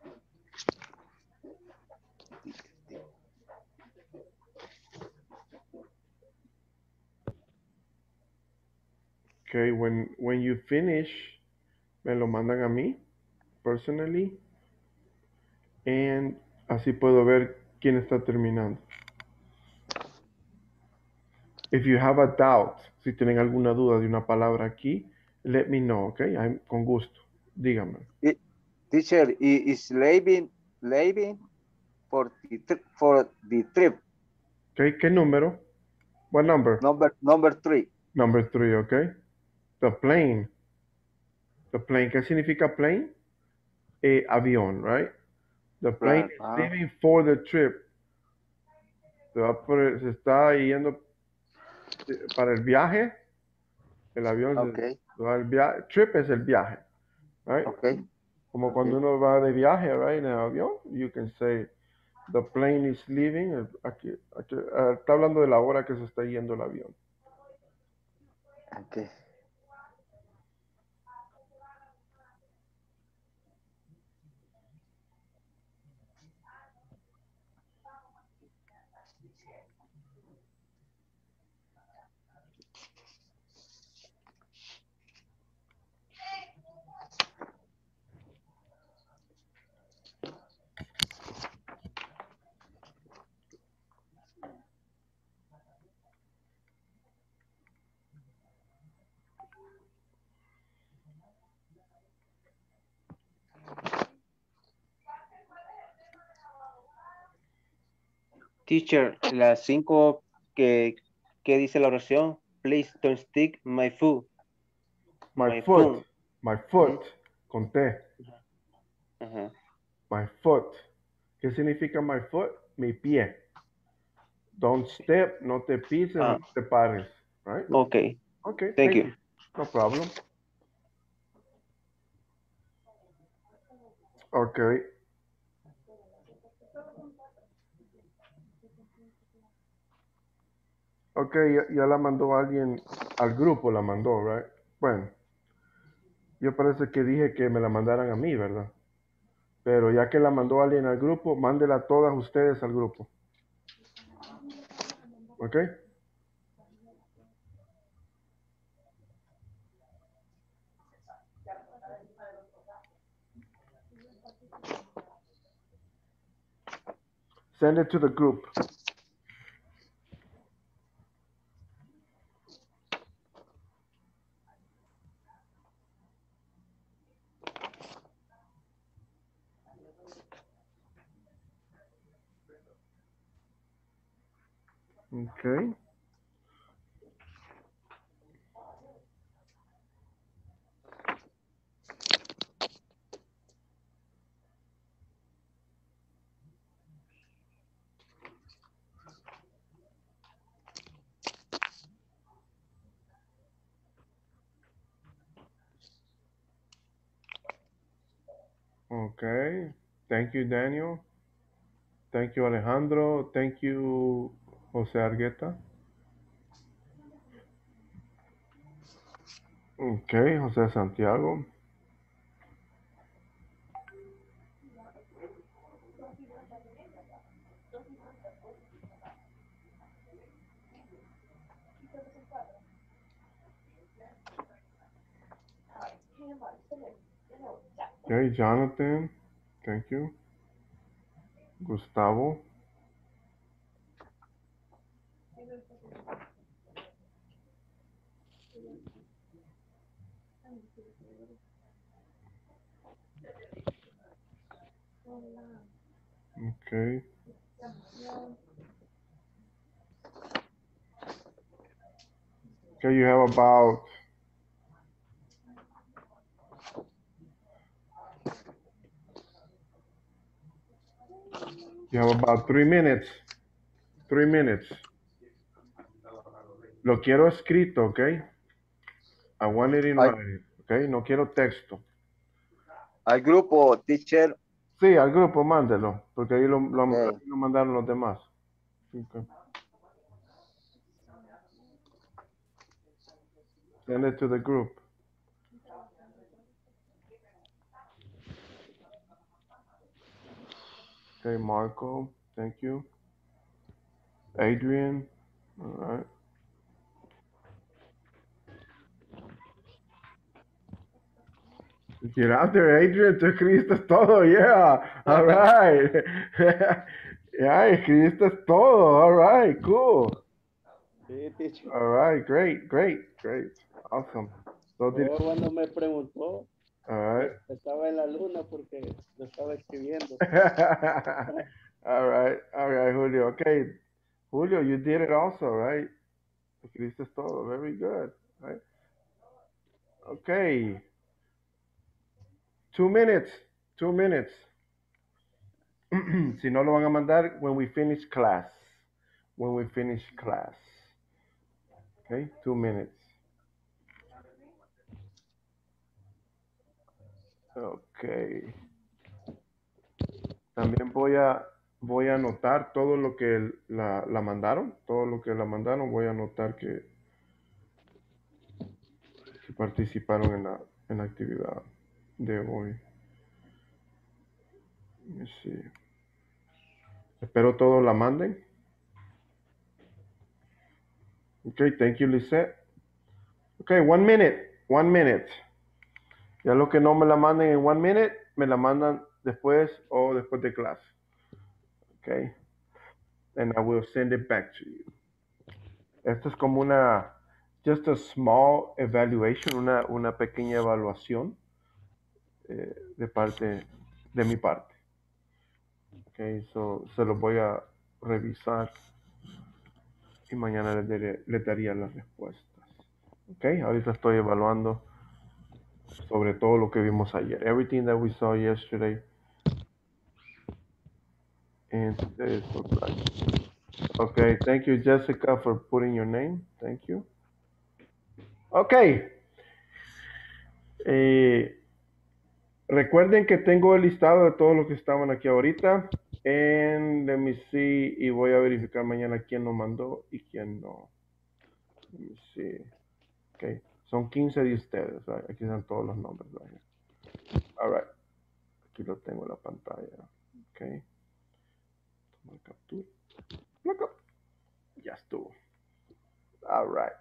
Okay, when when you finish, me lo mandan a mí, personally, and así puedo ver quién está terminando. If you have a doubt, si tienen alguna duda de una palabra aquí, let me know, okay? I'm, con gusto, dígame. I- Teacher, i- is leaving, leaving for the, tri- for the trip. Okay, ¿qué número? What number? Number, number three. Number three, okay? The plane. The plane, ¿qué significa plane? Eh, avión, right? The plane Plan, is ah. leaving for the trip. Se, va por- se está yendo eh, para el viaje. El avión se- Okay. se va al viaje. Trip es el viaje, right? Okay. Como cuando uno va de viaje, right, en el avión, you can say the plane is leaving. eh, Aquí, aquí, ah, está hablando de la hora que se está yendo el avión. Okay. Teacher, las cinco que, que dice la oración. Please don't stick my foot. My, My foot, foot. my foot, con T. Ajá. My foot. ¿Qué significa my foot? Mi pie. Don't step, no te pises, Ah. no te pares, right? Okay. Okay, Thank you. No problem. Okay. Ok, ya, ya la mandó alguien al grupo, la mandó, right? Bueno, yo parece que dije que me la mandaran a mí, ¿verdad? Pero ya que la mandó alguien al grupo, mándela a todas ustedes al grupo. ¿Ok? Send it to the group. Okay. Okay. Thank you, Daniel. Thank you, Alejandro. Thank you, José Argueta. Okay, José Santiago. Okay, Jonathan. Thank you. Gustavo. Okay. Okay, you have about you have about three minutes. Three minutes. Lo quiero escrito, okay? I want it in Ay. writing, okay? No quiero texto. Al grupo, teacher. Sí, al grupo mándelo, porque ahí lo, lo, Okay. ahí lo mandaron los demás. Okay. Send it to the group. Okay, Marco, thank you. Adrian, all right. Get out there, Adrian, tú escribiste todo, yeah, all right. Yeah, escribiste todo, all right, cool. Sí, teacher. All right, great, great, great, awesome. So did, Luego cuando me preguntó, all right. estaba en la luna porque lo estaba escribiendo. All right, all right, Julio. Okay, Julio, you did it also, right? Escribiste todo, very good, right? Okay, two minutes, two minutes. Si no lo van a mandar when we finish class, when we finish class. Okay, two minutes. Okay. También voy a voy a anotar todo lo que la, la mandaron, todo lo que la mandaron, voy a anotar que, que participaron en la, en la actividad de hoy. Let me see. Espero todos la manden. Okay, thank you, Lisette. Okay, one minute, one minute. Ya lo que no me la manden en one minute, me la mandan después o después de clase. Okay, and I will send it back to you. Esto es como una, just a small evaluation, una, una pequeña evaluación eh, de parte, de mi parte. Okay, so se lo voy a revisar y mañana les, daré, les daría las respuestas. Okay, ahorita estoy evaluando sobre todo lo que vimos ayer. Everything that we saw yesterday and today's surprise. Okay, thank you, Jessica, for putting your name. Thank you. Okay. Eh, recuerden que tengo el listado de todos los que estaban aquí ahorita. And let me see. Y voy a verificar mañana quién lo mandó y quién no. Let me see. Okay. Son quince de ustedes. Right? Aquí están todos los nombres. Right? All right. Aquí lo tengo en la pantalla. Okay. Toma captura. Look up. Ya estuvo. All right.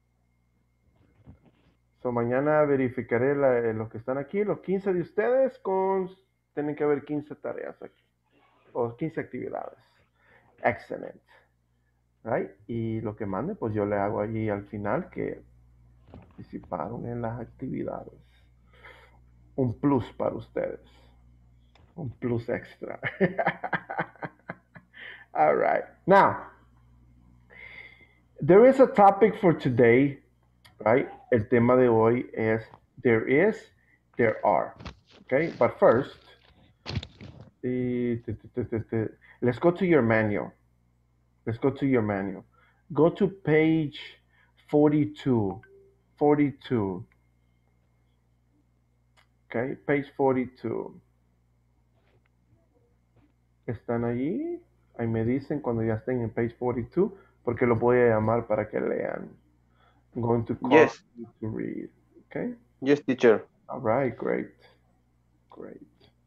So, mañana verificaré la, eh, los que están aquí, los quince de ustedes, con tienen que haber quince tareas aquí, o quince actividades. Excellent. Right? Y lo que mande, pues yo le hago allí al final que participaron en las actividades. Un plus para ustedes. Un plus extra. All right. Now, there is a topic for today. Right? El tema de hoy es there is, there are. Okay? But first, let's go to your manual. Let's go to your manual. Go to page forty-two. forty-two. Okay? Page forty-two. ¿Están allí? Ahí me dicen cuando ya estén en page forty-two, porque los voy a llamar para que lean. I'm going to call Yes. you to read. Okay? Yes, teacher. All right, great. Great.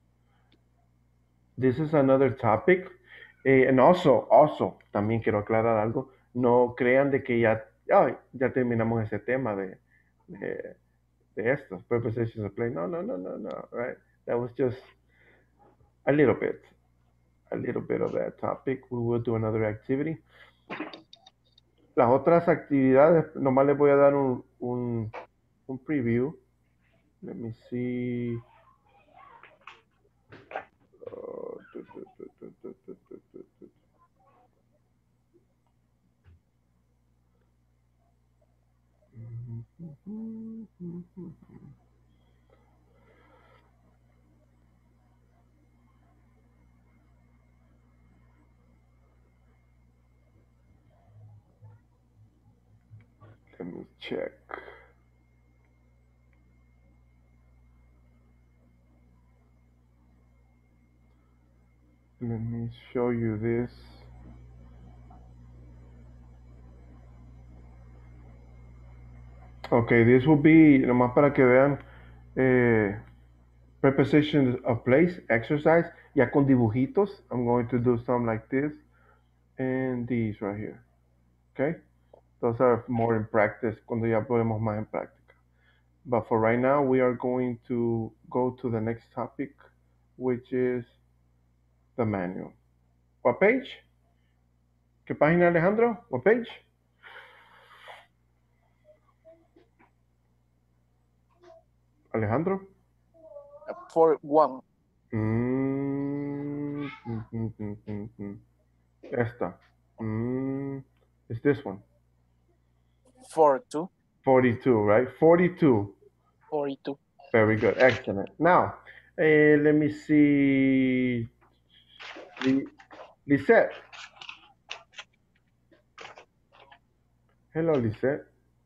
This is another topic. Eh, and also, also, también quiero aclarar algo. No crean de que ya, ay, ya terminamos ese tema de, de, de estos prepositions of play. No, no, no, no, no, right? That was just a little bit, a little bit of that topic. We will do another activity. Las otras actividades, nomás les voy a dar un, un, un preview. Let me see. Uh, tu, tu, tu, tu, tu, tu, tu, tu, tu. Let me check. Let me show you this. Okay, this will be, nomás para que vean, eh, prepositions of place, exercise, ya con dibujitos. I'm going to do some like this and these right here. Okay? Those are more in practice, cuando ya ponemos más en práctica. But for right now, we are going to go to the next topic, which is the manual. What page? ¿Qué página, Alejandro? What page? Alejandro? For one. Mm, mm, mm, mm, mm, mm. Esta. Mm, it's this one. For two. forty-two, right? forty-two. Forty-two. Very good. Excellent. Now, eh, let me see. Li- Lisette. Hello, Lisette.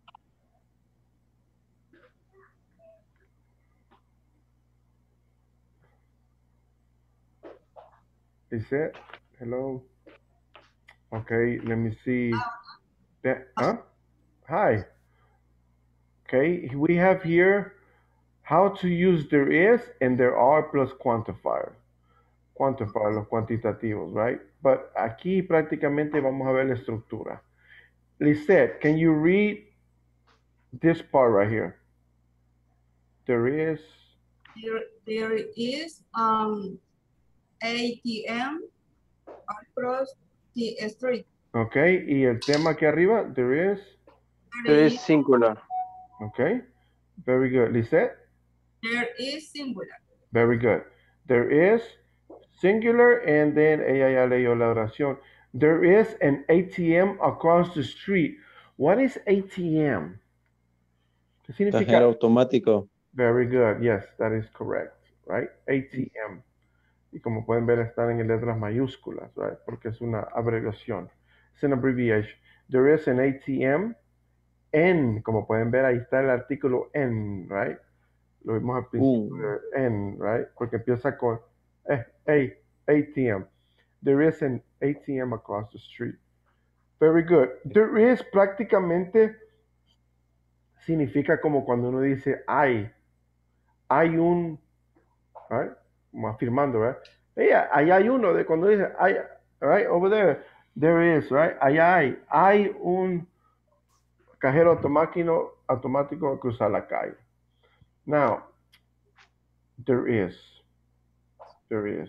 Lisette. Hello. Okay, let me see. That, huh? Hi. Okay, we have here how to use there is and there are plus quantifier. Quantifier, los cuantitativos, right? But aquí prácticamente vamos a ver la estructura. Lisette, can you read this part right here? There is. There, there is um A T M across the street. Okay, y el tema aquí arriba, there is. There is singular. Okay, very good. Lisette? There is singular. Very good. There is singular, and then ella ya leyó la oración. There is an A T M across the street. What is A T M? ¿Qué significa? Cajero automático. Very good. Yes, that is correct. Right? A T M. Y como pueden ver, están en letras mayúsculas, right? Porque es una abreviación. It's an abbreviation. There is an A T M. N, como pueden ver, ahí está el artículo N, right? Lo vimos al principio Uh. de N, right? Porque empieza con eh, A, A T M. There is an A T M across the street. Very good. There is prácticamente significa como cuando uno dice hay. Hay un, right? Como afirmando, right? Yeah, ahí hay uno, de cuando dice hay, right? Over there, there is, right? Ahí hay, hay un cajero automático, automático a cruzar la calle. Now, there is. There is.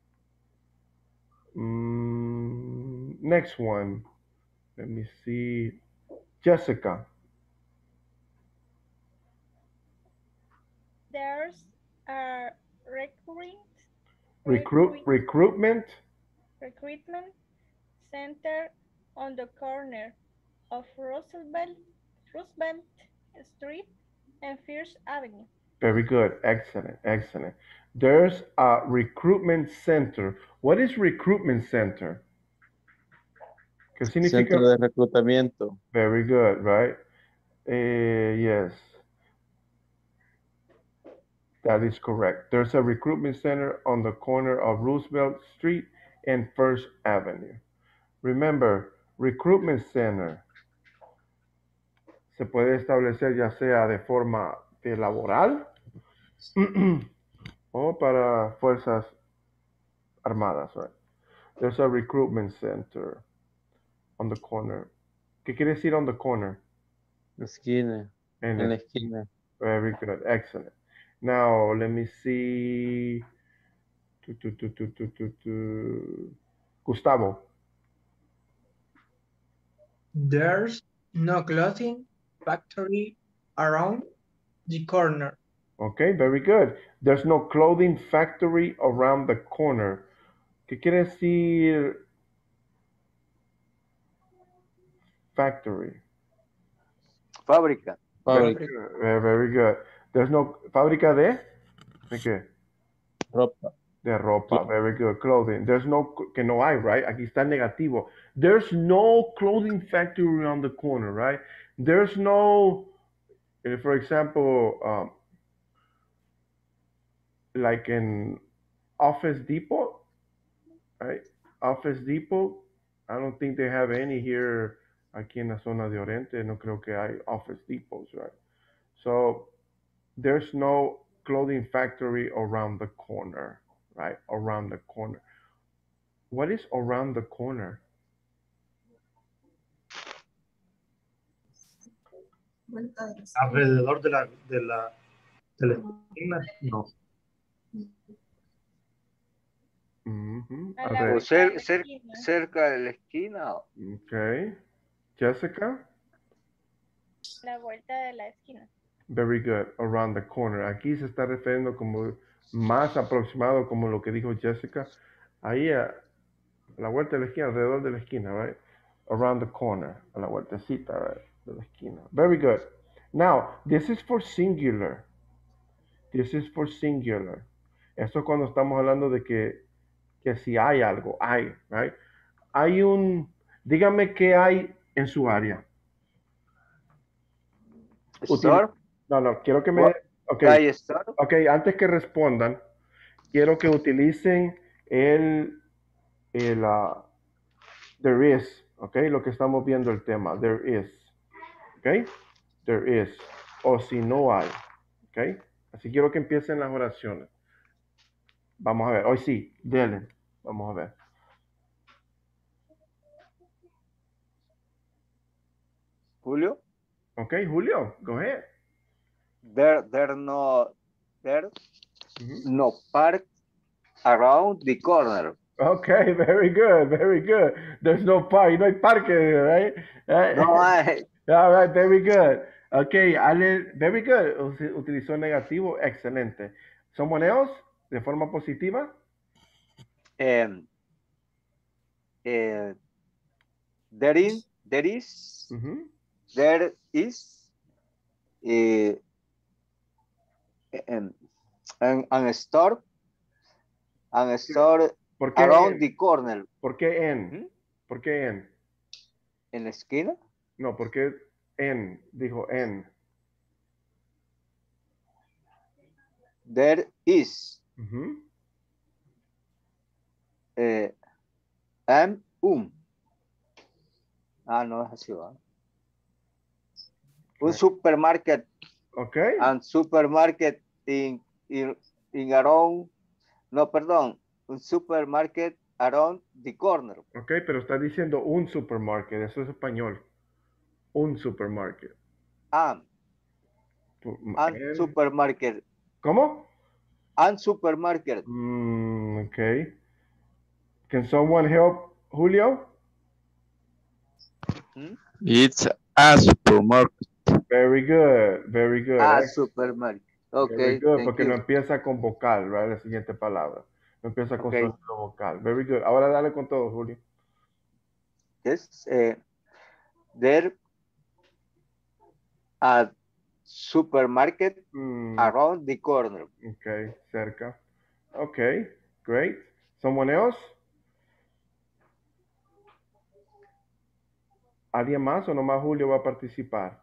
Mm, next one. Let me see. Jessica. There's a recruit, Recruit, recruitment. recruitment center on the corner of Roosevelt, Roosevelt Street and First Avenue. Very good. Excellent. Excellent. There's a recruitment center. What is recruitment center? ¿Qué significa? Centro de reclutamiento. Very good, right? Uh, yes. That is correct. There's a recruitment center on the corner of Roosevelt Street and First Avenue. Remember, recruitment center se puede establecer ya sea de forma de laboral o para fuerzas armadas, right? There's a recruitment center on the corner. ¿Qué quiere decir on the corner? Esquina. En, En la el- esquina. Very good. Excellent. Now, let me see. Tu, tu, tu, tu, tu, tu, tu. Gustavo. There's no clothing factory around the corner. Okay, very good. There's no clothing factory around the corner. ¿Qué quiere decir factory? Fábrica. Very Fábrica. good. Very, very good. There's no fábrica de ¿de qué? Ropa. De ropa. Very good. Clothing. There's no que no hay, right? Aquí está negativo. There's no clothing factory around the corner, right? There's no, eh, for example, um, like in Office Depot, right? Office Depot. I don't think they have any here Aquí en la zona de Oriente no creo que hay Office Depots, right? So there's no clothing factory around the corner, right? Around the corner. What is around the corner? Alrededor de la, de la, de la esquina, no. Mhm. A la O vuelta de cer- la cer- esquina. cerca de la esquina. Okay. Jessica? La vuelta de la esquina. Very good. Around the corner. Aquí se está refiriendo como más aproximado como lo que dijo Jessica. Ahí a la vuelta de la esquina, alrededor de la esquina, right? Around the corner. A la vueltecita, right? De la esquina. Very good. Now, this is for singular. This is for singular. Esto es cuando estamos hablando de que, que si hay algo, hay, right? Hay un, dígame qué hay en su área. Util- Store. no, no, quiero que me, What? ok, ¿Qué hay store? ok, antes que respondan, quiero que utilicen el, el, ah, there is, ok, lo que estamos viendo el tema, there is, ok, there is, o si no hay, ok, así quiero que empiecen las oraciones. Vamos a ver, hoy sí, denle, vamos a ver. Julio. Ok, Julio, go ahead. There, there no, there no park around the corner. Okay, very good, very good. There's no park, no hay parque, right? Right? No hay. All right, very good. Okay, Ale, very good. Usi- Utilizó negativo, excelente. Someone else, de forma positiva. Um, eh, there is, there is, Ujú. there is, eh, um, an, an store, an store ¿Por qué around en? the corner. ¿Por qué en? ¿Por qué en? ¿En la esquina? No, ¿por qué en? Dijo en. There is, Ujú. eh, am, um. Ah, no es así, ¿va? Un supermarket. Okay. And supermarket in, in, in around, no, perdón, un supermarket around the corner. Ok, pero está diciendo un supermarket, eso es español. Un supermarket. Am, Pu- and en- supermarket. ¿Cómo? And supermarket. Mm, okay. Can someone help Julio? It's a supermarket. Very good, very good. Ah, Ex- supermarket. Very Okay, good, thank porque you. no empieza con vocal, right? La siguiente palabra. No empieza con Okay. sonido vocal. Very good. Ahora dale con todo, Julio. Yes, eh, there a supermarket Mm, around the corner. okay, cerca. Okay, great. Someone else? ¿Alguien más o nomás Julio va a participar?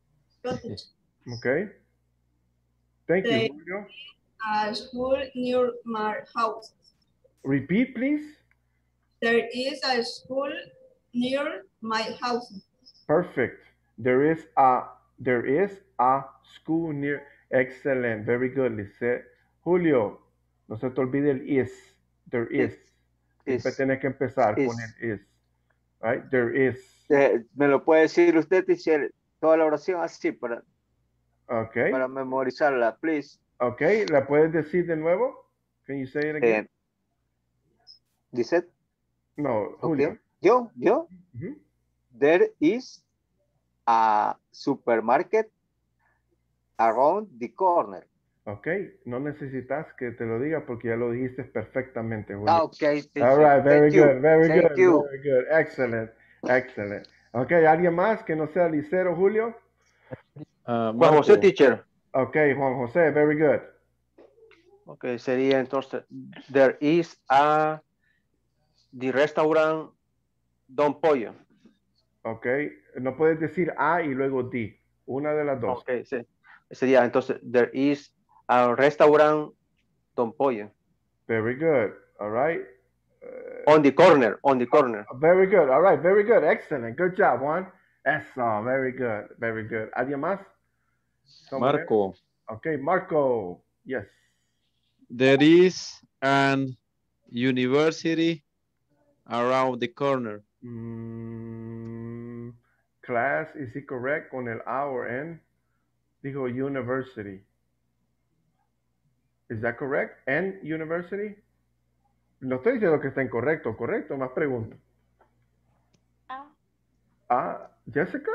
Okay. Thank you, There Julio. a school near my house. Repeat, please. There is a school near my house. Perfect. There is a there is a school near. Excellent. Very good, Lisette. Julio, no se te olvide el is. There is. Siempre Is. tienes que empezar Is. con el is. Right? There is. Eh, ¿Me lo puede decir usted, teacher, toda la oración así para, Okay. para memorizarla, please? Okay. ¿La puedes decir de nuevo? Can you say it again? Eh, dice, No, Julio. okay. Yo, yo. Ujú. There is a supermarket around the corner. Ok, no necesitas que te lo diga porque ya lo dijiste perfectamente, Julio. Ah, okay, teacher. All right, very Thank you. good, very Thank good, you. very good. Excellent, excellent. Ok, ¿alguien más que no sea Licero, Julio? Ah, Juan José, Marco. teacher. Ok, Juan José, very good. Ok, sería entonces, there is a, the restaurant Don Pollo. Ok, no puedes decir A y luego D, una de las dos. Ok, sí. Sería entonces, there is a restaurant Don Pollo. Very good, all right. On the corner, on the corner. Very good. All right. Very good. Excellent. Good job, Juan. Eso. Very good. Very good. ¿Alguien más? Someone else? Marco, Okay, Marco. Yes. there is an university around the corner. Mm, class, is it correct con el A or N? Dijo university. Is that correct? N university? No estoy diciendo que está incorrecto, correcto, más pregunto. Ah, Ah, Jessica?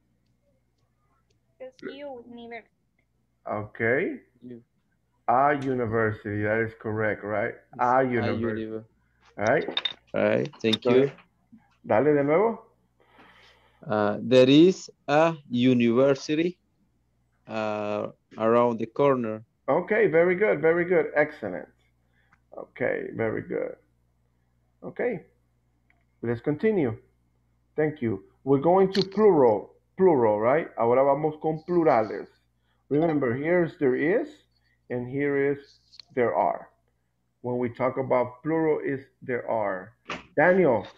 es universo. Okay. A university, that is correct, right? A A university. univer- All right. All right, thank you. Dale de nuevo. Uh, there is a university uh, around the corner. Okay, very good, very good, excellent. Okay, very good. Okay, let's continue. Thank you. We're going to plural, plural, right? Ahora vamos con plurales. Remember, here's there is, and here is there are. When we talk about plural, is there are. Daniel,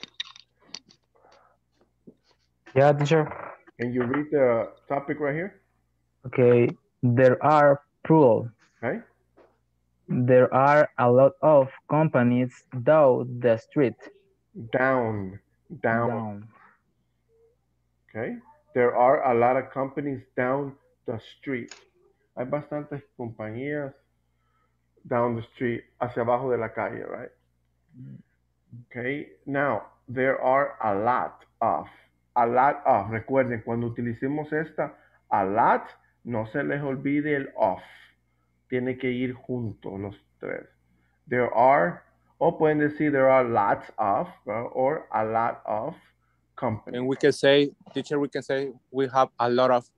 Yeah, teacher. can you read the topic right here? Okay. There are plural. Okay. There are a lot of companies down the street. Down, down. Down. Okay. There are a lot of companies down the street. Hay bastantes compañías down the street, hacia abajo de la calle, right? Okay. Now, there are a lot of, a lot of. Recuerden, cuando utilicemos esta, a lot, no se les olvide el of. Tiene que ir juntos los tres. There are, o pueden decir there are lots of, uh, or a lot of companies. And we can say, teacher, we can say we have a lot of.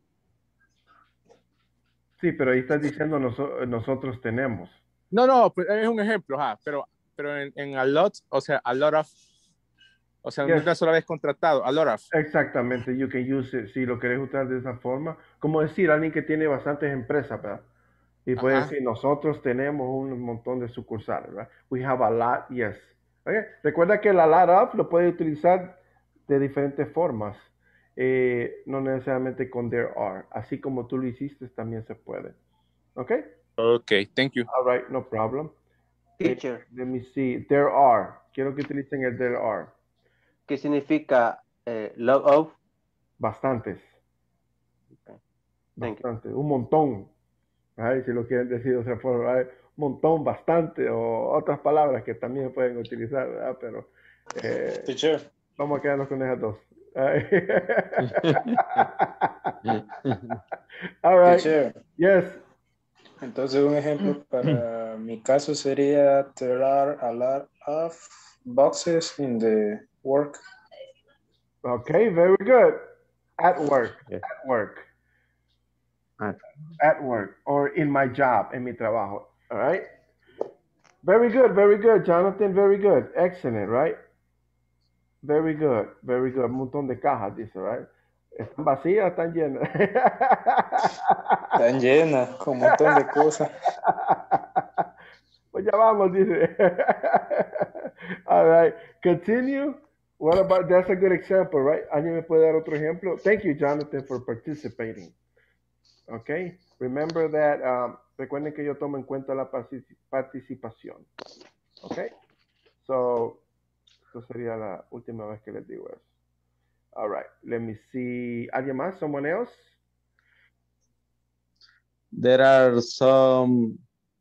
Sí, pero ahí estás diciendo noso- nosotros tenemos. No, no, pues, es un ejemplo, ajá, pero, pero en, en a lot, o sea, a lot of, o sea, no Yes. es una sola vez contratado, a lot of. Exactamente, you can use it, si lo querés usar de esa forma. Como decir, alguien que tiene bastantes empresas, ¿verdad? Y puede Ajá. decir, nosotros tenemos un montón de sucursales, ¿verdad? We have a lot, yes. Okay. Recuerda que el a lot of lo puede utilizar de diferentes formas. Eh, no necesariamente con there are. Así como tú lo hiciste, también se puede. ¿Ok? Okay, thank you. All right, no problem. Teacher, Let me see. There are. Quiero que utilicen el there are. ¿qué significa eh, lot of? Bastantes. Thank you. Bastantes. Un montón. Ay, si lo quieren decir de otra forma. Ay, un montón, bastante. O otras palabras que también se pueden utilizar, ¿verdad? Pero eh, Teacher, vamos a quedarnos con esas dos. Ay. All right. teacher. Yes. Entonces un ejemplo para mi caso sería there are a lot of boxes in the work. Okay, very good. At work. Yeah. At work. At. At work. Or in my job, en mi trabajo. All right. Very good, very good, Jonathan. Very good. Excellent, right? Very good, very good. Un montón de cajas, dice, right? ¿Están vacías o están llenas? Están llenas con un montón de cosas. Pues ya vamos, dice. All right. Continue. What about, that's a good example, right? ¿Alguien me puede dar otro ejemplo? Thank you, Jonathan, for participating. Okay. Remember that, um, recuerden que yo tomo en cuenta la partici- participación. Okay. So, esto sería la última vez que les digo eso. All right. Let me see. ¿Alguien más? Someone else? There are some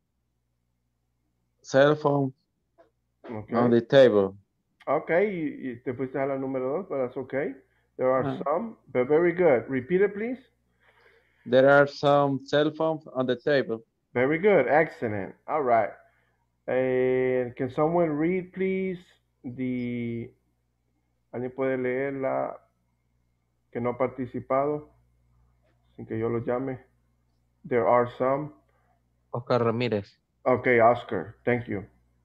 cell phones Okay. on the table. Okay, you, you, te fuiste a la número dos, but that's okay. There are Uh-huh. some, but very good. Repeat it, please. There are some cell phones on the table. Very good. Excellent. All right. And can someone read, please, the... ¿Alguien puede leer la que no ha participado sin que yo lo llame? There are some. Oscar Ramírez. Okay, Oscar. Thank you.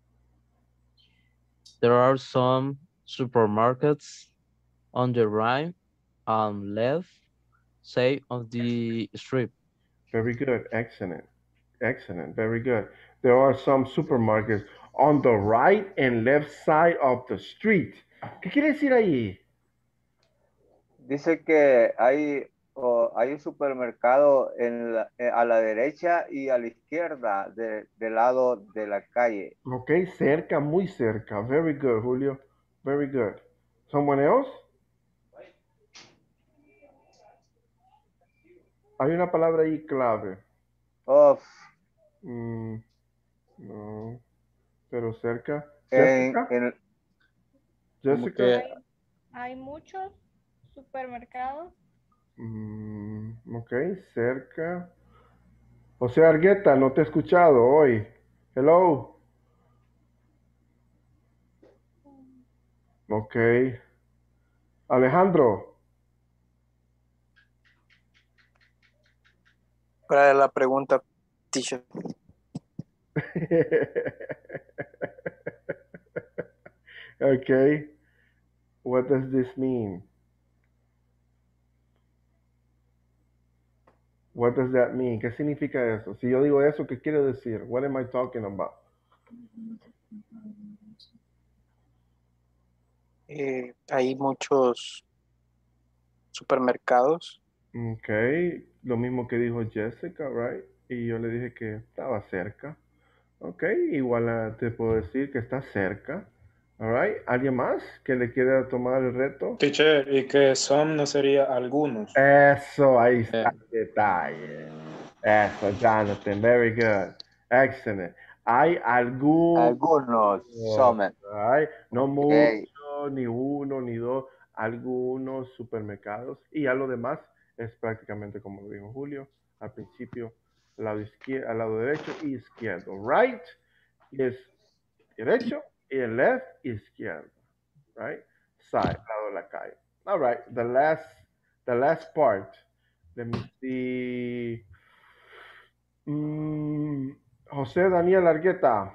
There are some supermarkets on the right and left side of the street. Very good. Excellent. Excellent. Very good. There are some supermarkets on the right and left side of the street. ¿Qué quiere decir ahí? Dice que hay, oh, hay un supermercado en la- eh, a la derecha y a la izquierda de- del lado de la calle. Ok, cerca, muy cerca. Very good, Julio. Very good. Someone else? Hay una palabra ahí clave. Of, Mm, no, pero cerca. en, Jessica? en, Como Jessica? que Hay, hay muchos supermercados. Mm, ok, cerca. José Argueta, no te he escuchado hoy. Hello. Ok. Alejandro. Para la pregunta, teacher. Okay. What does this mean? What does that mean? ¿Qué significa eso? Si yo digo eso, ¿qué quiere decir? What am I talking about? Eh, hay muchos supermercados. Okay. Lo mismo que dijo Jessica, right? Y yo le dije que estaba cerca. Okay. Igual a- te puedo decir que está cerca. All right. ¿Alguien más que le quiera tomar el reto? Teacher, y que some no sería algunos. Eso, ahí está el detalle. Eso, Jonathan, very good. Excellent. Hay algunos, algunos, some. right? No Ok. mucho, ni uno, ni dos, algunos supermercados. Y a lo demás es prácticamente como lo dijo Julio al principio, al lado, izquier- al lado derecho y izquierdo. Right es derecho y el left izquierdo. Right? Side, lado de la calle. All right, the last, the last part. Let me see. Mm, José Daniel Argueta.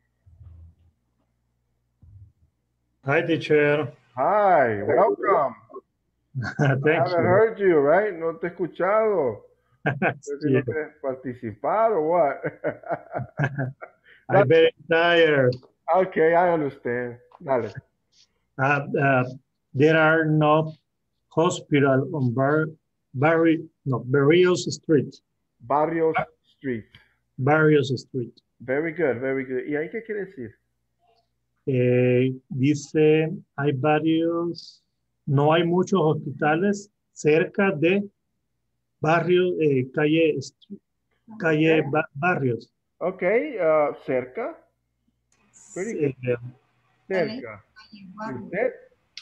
Hi, teacher. Hi, welcome. I Thank haven't you. heard you, right? No te he escuchado. No sé si no Yeah. quieres participar or what? I'm very tired. Okay, I understand. Dale. Uh, uh, there are no hospital on Bar Barri no Barrios Street. Barrios Street. Barrios Street. Very good, very good. ¿Y ahí qué quiere decir? Eh, dice, hay varios, no hay muchos hospitales cerca de barrios, eh, calle, calle ba- barrios. Okay, uh, cerca. Pretty good. Eh, Cerca. ¿Y usted?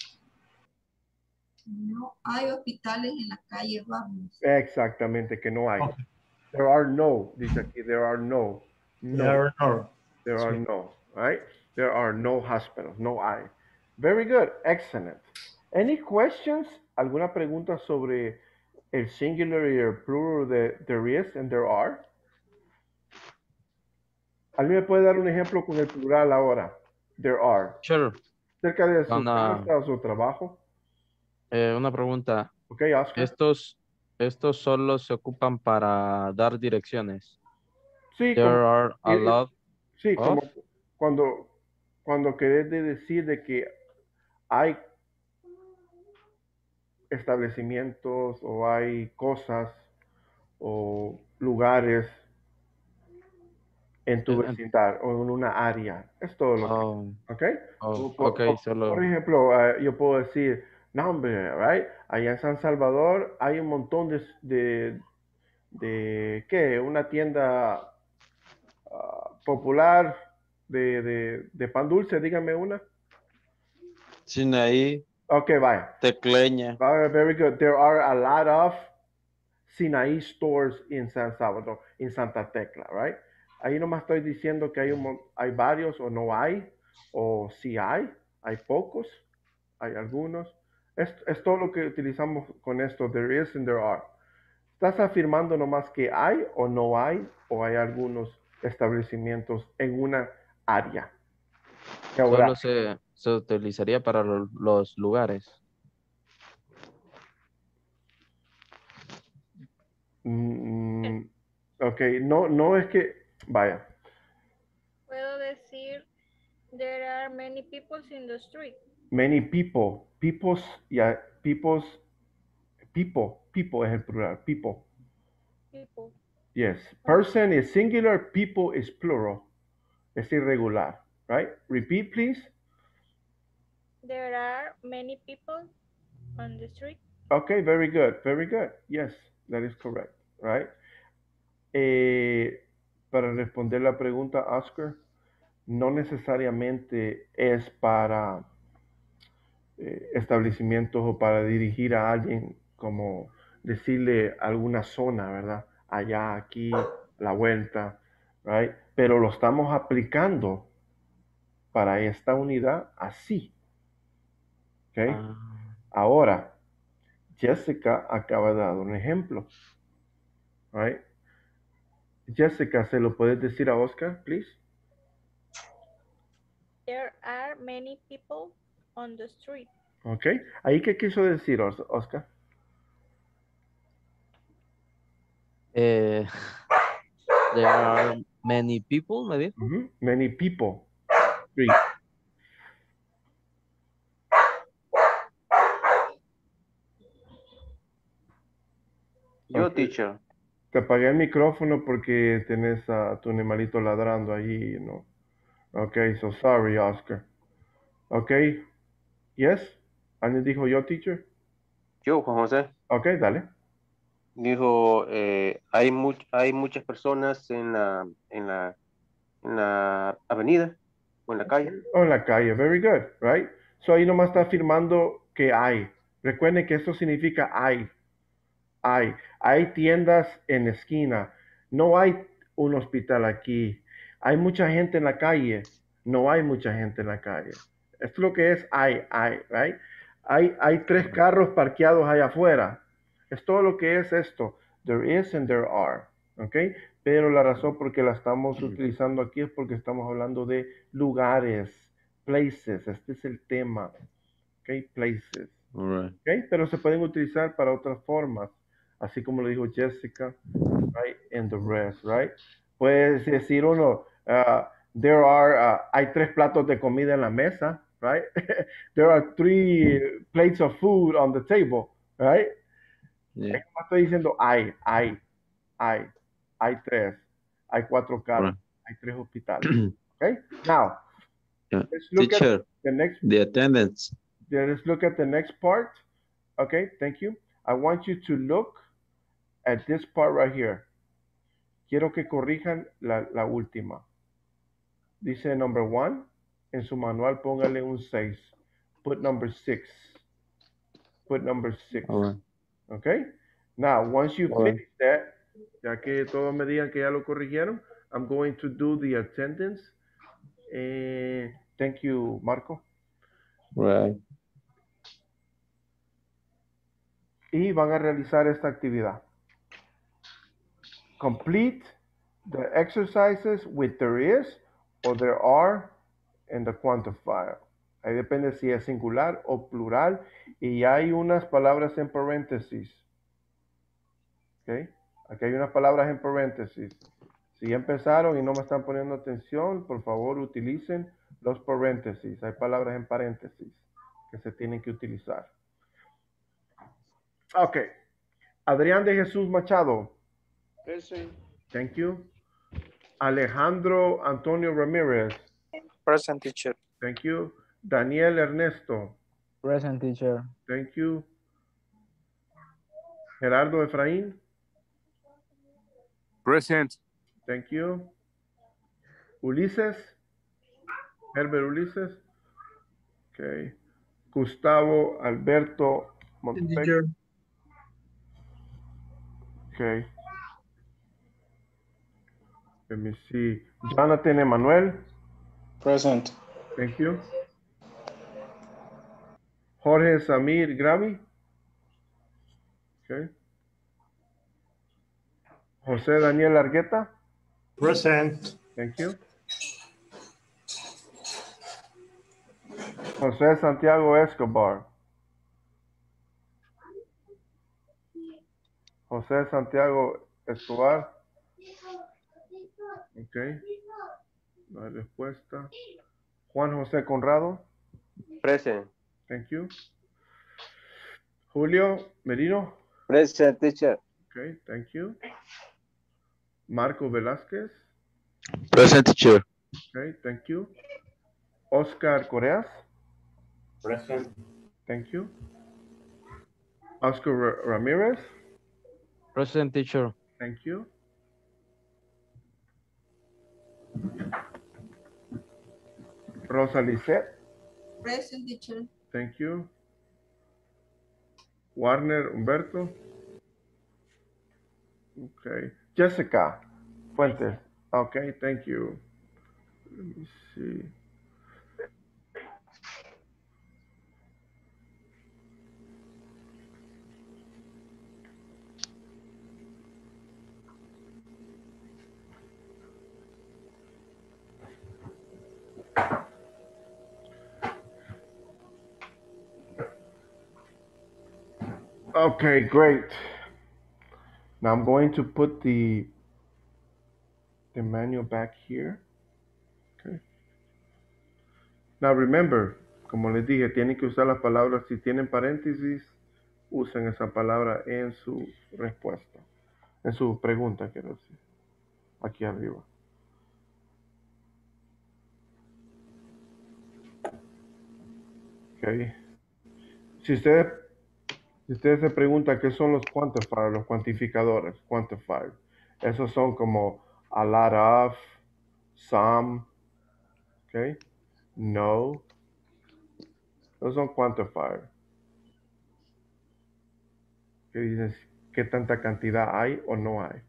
No hay hospitales en la calle Barrios. Exactamente, que no hay. There are no, dice aquí, there are no. No. There are no. There are Sí. no, right? There are no hospitals, no hay. Very good, excellent. Any questions? ¿Alguna pregunta sobre el singular y el plural de there is and there are? ¿Alguien me puede dar un ejemplo con el plural ahora? There are. Sure. Cerca de su Una, casa o su trabajo. eh, una pregunta. Ok, Oscar. Estos, estos solo se ocupan para dar direcciones. Sí, There como, are a eh, lot sí, como of. cuando, cuando querés de decir de que hay establecimientos o hay cosas o lugares en tu En- en- vecindario o en una área. Es todo lo Oh, que, ¿ok? oh, O por, ok, o- solo. por ejemplo, eh, yo puedo decir, no, hombre, right? Allá en San Salvador hay un montón de, de, de ¿qué? Una tienda ah, popular de, de, de pan dulce, dígame una. Sinaí, Ok, vaya. Tecleña. Uh, very good. There are a lot of Sinaí stores in San Salvador, in Santa Tecla, right? Ahí nomás estoy diciendo que hay, un, mon- hay varios o no hay, o sí hay, hay pocos, hay algunos. Es, es todo lo que utilizamos con esto, there is and there are. ¿Estás afirmando nomás que hay o no hay, o hay algunos establecimientos en una área Solo geográfica? se, se utilizaría para lo- los lugares. Mm, ok, no, no es que, vaya, Puedo decir There are many people in the street. Many people. People's, yeah, people's, people. People es el plural. People. People. Yes. Person is singular, people is plural. Es irregular, right? Repeat, please. There are many people on the street. Okay, very good, very good. Yes, that is correct, right? Eh, para responder la pregunta, Oscar, no necesariamente es para eh, establecimientos o para dirigir a alguien como decirle alguna zona, ¿verdad? Allá, aquí, la vuelta, right? Pero lo estamos aplicando para esta unidad así, ¿ok? Ah, Ahora, Jessica acaba de dar un ejemplo, right? Jessica, ¿se lo puedes decir a Oscar, please? There are many people on the street. Ok. ¿Ahí qué quiso decir, Os- Oscar? eh, there are many people, maybe. Ujú. Many people. Street. Yo, Ok. teacher. Te apagué el micrófono porque tenés a tu animalito ladrando ahí, ¿no? Ok, so sorry, Oscar. Ok. Yes? ¿Alguien dijo yo, teacher? Yo, Juan José. Ok, dale. Dijo, eh, hay, much- hay muchas personas en la, en, la, en la avenida o en la calle. O en la calle. Very good, right? So ahí nomás está afirmando que hay. Recuerden que eso significa hay. Hay. Hay tiendas en la esquina. No hay un hospital aquí. Hay mucha gente en la calle. No hay mucha gente en la calle. Esto es lo que es hay, hay, right? Hay, hay tres carros parqueados allá afuera. Es todo lo que es esto. There is and there are. ¿Ok? Pero la razón por que la estamos utilizando aquí es porque estamos hablando de lugares, places. Este es el tema. ¿Ok? Places. All right. ¿Ok? Pero se pueden utilizar para otras formas. Así como lo dijo Jessica, right? And the rest, right? Puedes decir uno, uh, there are, uh, hay tres platos de comida en la mesa, right? There are three plates of food on the table, right? Yeah. Ahí nomás estoy diciendo hay, hay, hay, hay tres, hay cuatro carros, Right. hay tres hospitales, okay? Now, Yeah. let's look Teacher, at the next, the attendance. yeah, let's look at the next part. Okay, thank you. I want you to look at this part right here. Quiero que corrijan la, la última. Dice number one. En su manual póngale un seis. Put number six. Put number six. All right. Okay? Now, once you All right. finish that, ya que todos me digan que ya lo corrigieron, I'm going to do the attendance. Eh, thank you, Marco. Right. Y van a realizar esta actividad. Complete the exercises with there is or there are and the quantifier. Ahí depende si es singular o plural. Y hay unas palabras en paréntesis. ¿Ok? Aquí hay unas palabras en paréntesis. Si ya empezaron y no me están poniendo atención, por favor utilicen los paréntesis. Hay palabras en paréntesis que se tienen que utilizar. Ok. Adrián de Jesús Machado. Present. Thank you. Alejandro Antonio Ramírez. Present, teacher. Thank you. Daniel Ernesto. Present, teacher. Thank you. Gerardo Efraín. Present. Thank you. Ulises. Herbert Ulises. Okay. Gustavo Alberto Montpec. Teacher. Okay. Let me see. Jonathan Emanuel. Present. Thank you. Jorge Samir Grami. Okay. José Daniel Argueta. Present. Thank you. José Santiago Escobar. José Santiago Escobar. Ok. No hay respuesta. Juan José Conrado. Present. Thank you. Julio Merino. Present, teacher. Okay, thank you. Marco Velázquez. Present, teacher. Okay, thank you. Oscar Correas. Present. Thank you. Oscar Ra- Ramirez. Present, teacher. Thank you. Rosa Lisette. Present, teacher. Thank you. Warner Humberto. Okay. Jessica Fuentes. Okay, thank you. Let me see. Okay, great. Now I'm going to put the the manual back here. Okay. Now remember, como les dije, tienen que usar las palabras, si tienen paréntesis, usen esa palabra en su respuesta, en su pregunta, quiero decir, aquí arriba. Okay. Si ustedes, si ustedes se preguntan qué son los quantifiers, los cuantificadores, quantifiers, esos son como a lot of, some, okay, no, esos son quantifiers. Que dices qué tanta cantidad hay o no hay.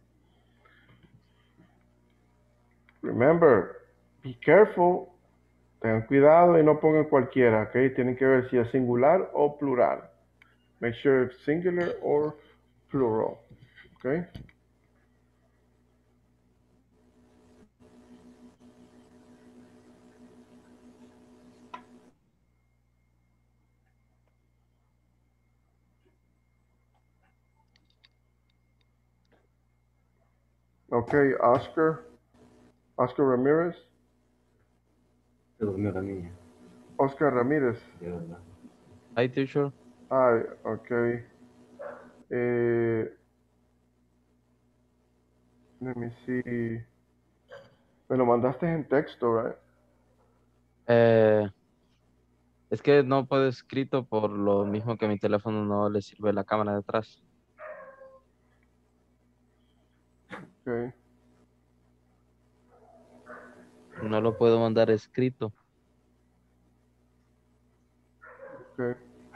Remember, be careful, tengan cuidado y no pongan cualquiera, okay? Tienen que ver si es singular o plural. Make sure it's singular or plural, okay? Okay, Oscar, Oscar Ramirez, Se durmió la niña. Oscar Ramirez. De verdad. Hi, teacher. Hi, okay. Eh, let me see. Me lo mandaste en texto, right? Eh, es que no puedo escrito por lo mismo que mi teléfono no le sirve la cámara de atrás. Okay. No lo puedo mandar escrito. Okay.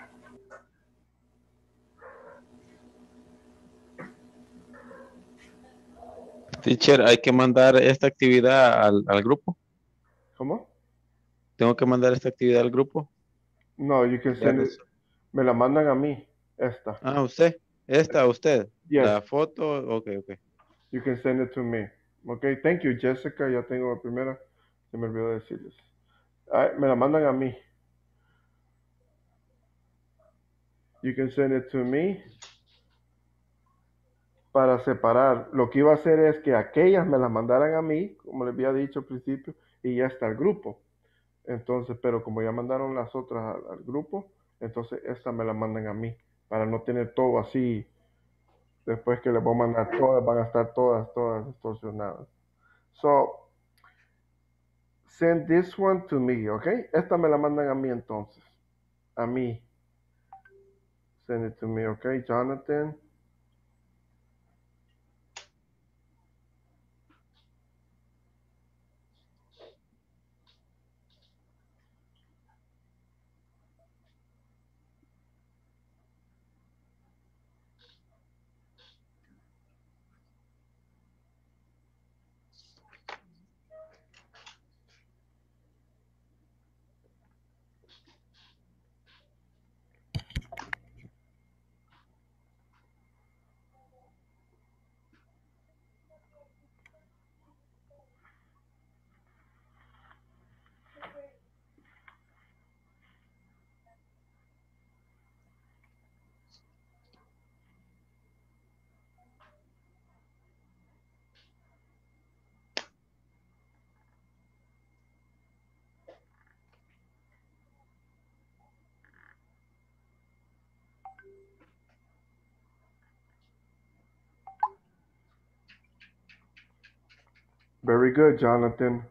Teacher, hay que mandar esta actividad al, al grupo. ¿Cómo? ¿Tengo que mandar esta actividad al grupo? No, you can Ya send it. res- Me la mandan a mí, esta. Ah, usted. Esta, usted. Yes. La foto, ok, ok. You can send it to me. Okay, thank you, Jessica. Ya tengo la primera. Se me olvidó decirles. Ah, me la mandan a mí. You can send it to me. Para separar. Lo que iba a hacer es que aquellas me las mandaran a mí, como les había dicho al principio, y ya está el grupo. Entonces, pero como ya mandaron las otras al, al grupo, entonces esta me la mandan a mí. Para no tener todo así. Después que les voy a mandar todas, van a estar todas, todas distorsionadas. So, send this one to me, okay? Esta me la mandan a mí entonces. A mí. Send it to me, okay, Jonathan. Very good, Jonathan.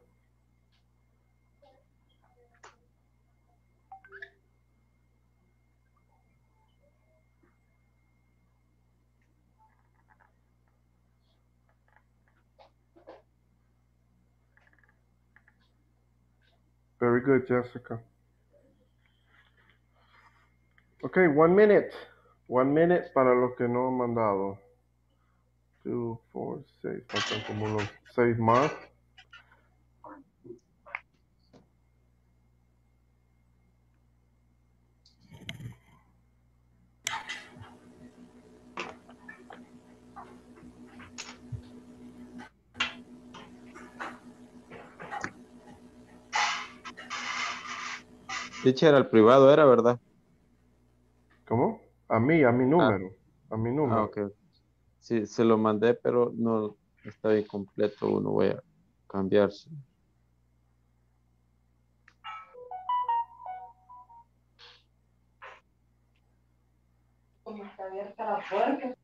Very good, Jessica. Okay, one minute. One minute para los que no han mandado. Two, four, six. Faltan como unos seis más. Teacher, al privado era, ¿verdad? ¿Cómo? A mí, a mi número. A mi Ah, número. ok. Sí, se lo mandé, pero no está incompleto uno. Voy a cambiarse. Como está abierta la puerta.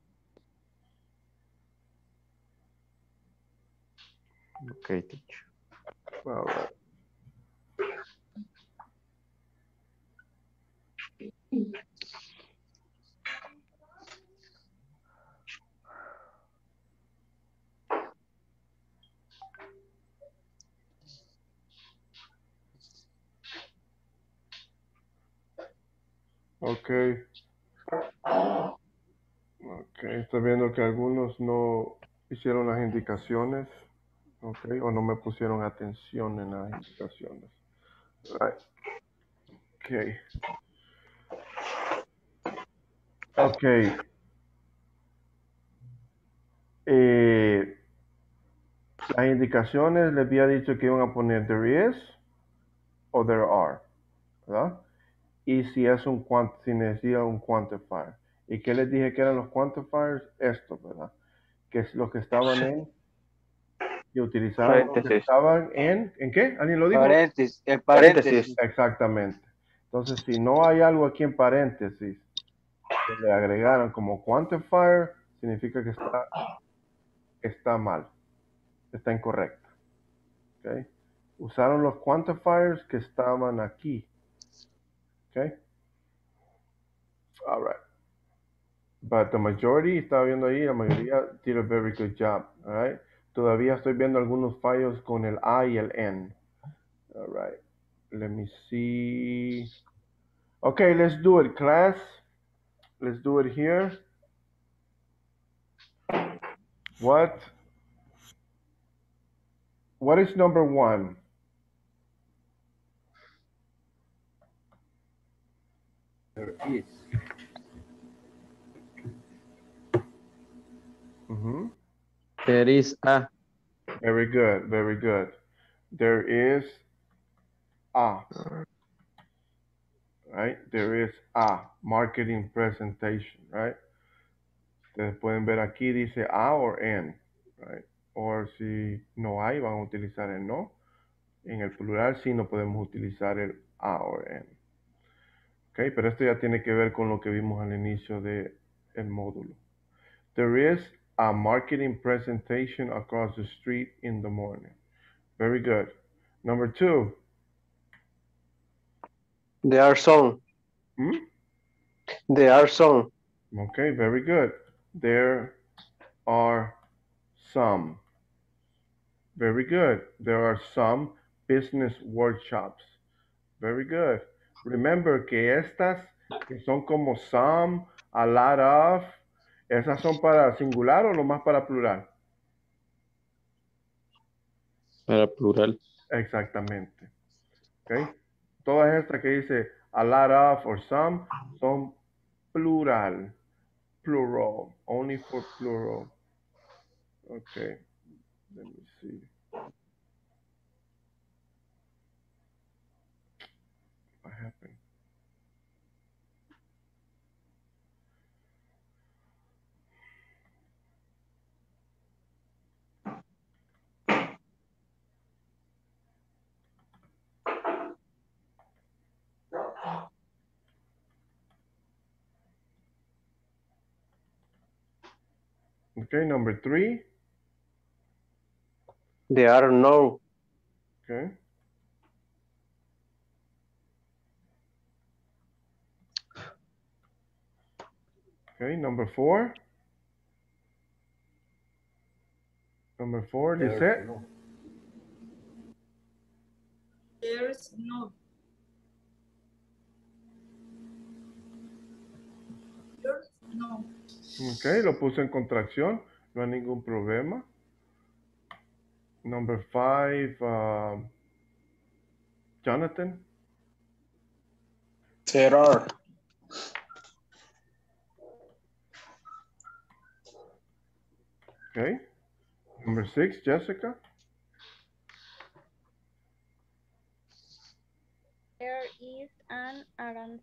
Ok, teacher. All right. Okay. Okay, estoy viendo que algunos no hicieron las indicaciones, okay, o no me pusieron atención en las indicaciones. Right. Okay. Okay. Eh, las indicaciones les había dicho que iban a poner there is o there are, ¿verdad? Y si es un quant si necesita un quantifier. ¿Y qué les dije que eran los quantifiers? Estos, ¿verdad? Que es los que estaban en y utilizaron los que Paréntesis. estaban en ¿en qué? ¿Alguien lo dijo? Paréntesis, el paréntesis. Exactamente. Entonces, si no hay algo aquí en paréntesis que le agregaron como quantifier, significa que está, está mal, está incorrecto. ¿Okay? Usaron los quantifiers que estaban aquí. Okay? All right. But the majority, estaba viendo ahí, la mayoría did a very good job. All right? Todavía estoy viendo algunos fallos con el I y el N. All right. Let me see. Okay, let's do it, class. Let's do it here. What? What is number one? There is. Mm-hmm. There is a. Very good, very good. There is a. Right? There is a marketing presentation, right? Ustedes pueden ver aquí dice a o en, right? O si no hay, van a utilizar el no. En el plural sí no podemos utilizar el a o en. Okay, pero esto ya tiene que ver con lo que vimos al inicio del módulo. There is a marketing presentation across the street in the morning. Very good. Number two. There are some. Hmm? There are some. Okay, very good. There are some. Very good. There are some business workshops. Very good. Remember que estas que son como some, a lot of, esas son para singular o nomás para plural. Para plural. Exactamente. Okay. Todas estas que dice a lot of or some son plural. Plural. Only for plural. Okay. Let me see. What happened? Okay, number three. There are no. Okay. Okay, number four. Number four, There's Lisette. no. There's no. There's no. Ok, lo puse en contracción, no hay ningún problema. Number five, uh, Jonathan. There are. Okay. Number six, Jessica. There is an Aranza.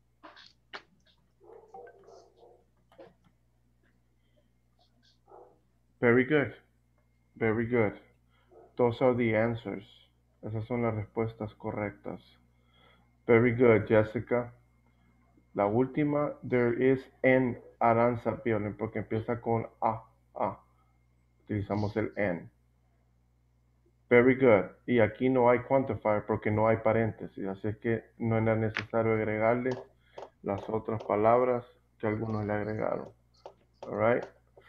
Very good. Very good. Those are the answers. Esas son las respuestas correctas. Very good, Jessica. La última, there is an Aranza Piolín, porque empieza con A, A. Utilizamos el N. Very good. Y aquí no hay quantifier porque no hay paréntesis, así que no era necesario agregarle las otras palabras que algunos le agregaron. All right.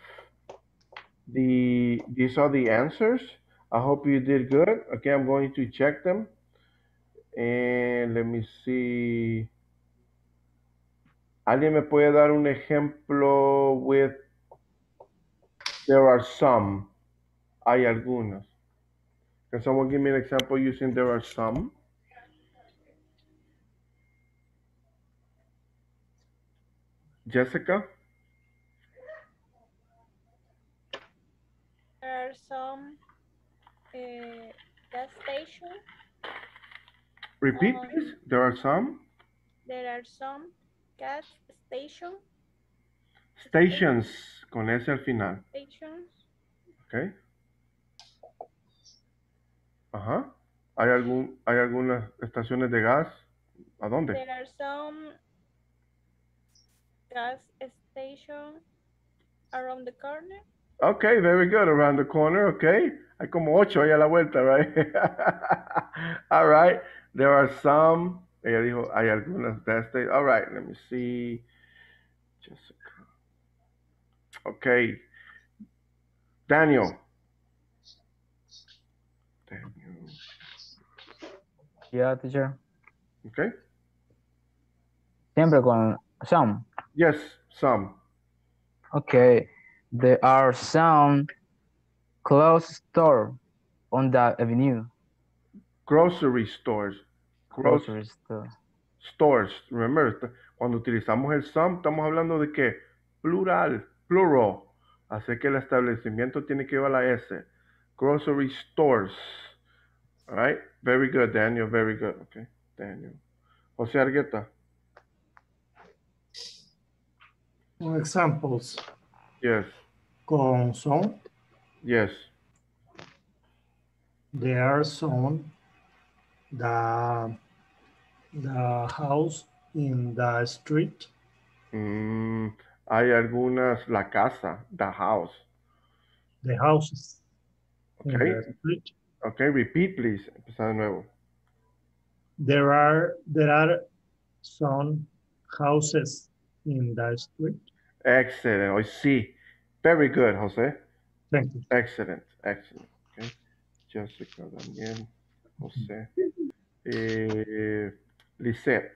The, these are the answers. I hope you did good. Okay, I'm going to check them. And let me see. ¿Alguien me puede dar un ejemplo with there are some? Hay algunas. Can someone give me an example using there are some? Jessica? There are some uh, gas stations. Repeat, Um, please. There are some There are some gas station stations con S al final. stations. Okay. Ajá. ¿Hay algún, hay algunas estaciones de gas? ¿A dónde? There are some gas stations around the corner. Okay, very good. Around the corner, okay. Hay como ocho ahí a la vuelta, right? All right. There are some. Ella dijo, hay algunas gas stations. All right, let me see. Jessica. Okay. Daniel. Daniel. Yeah, teacher. Okay. Siempre con some. Yes, some. Okay. There are some clothes store on that avenue. Grocery stores. Gro- Grocery store. Stores. Remember, esta- cuando utilizamos el some, estamos hablando de qué? Plural, plural. Así que el establecimiento tiene que llevar la S. Grocery stores. All right? Very good, Daniel. Very good. Okay, Daniel. José Argueta. Examples. Yes. Con some, Yes. there are some the the house in the street. Mm, hay algunas, la casa, the house. The houses in Okay. the street. Okay, repeat, please. Empezar de nuevo. There are there are some houses in the street. Excellent. Hoy sí. Very good, José. Thank you. Excellent. Excellent. Okay. Jessica, Daniel, José. Eh, Lisette.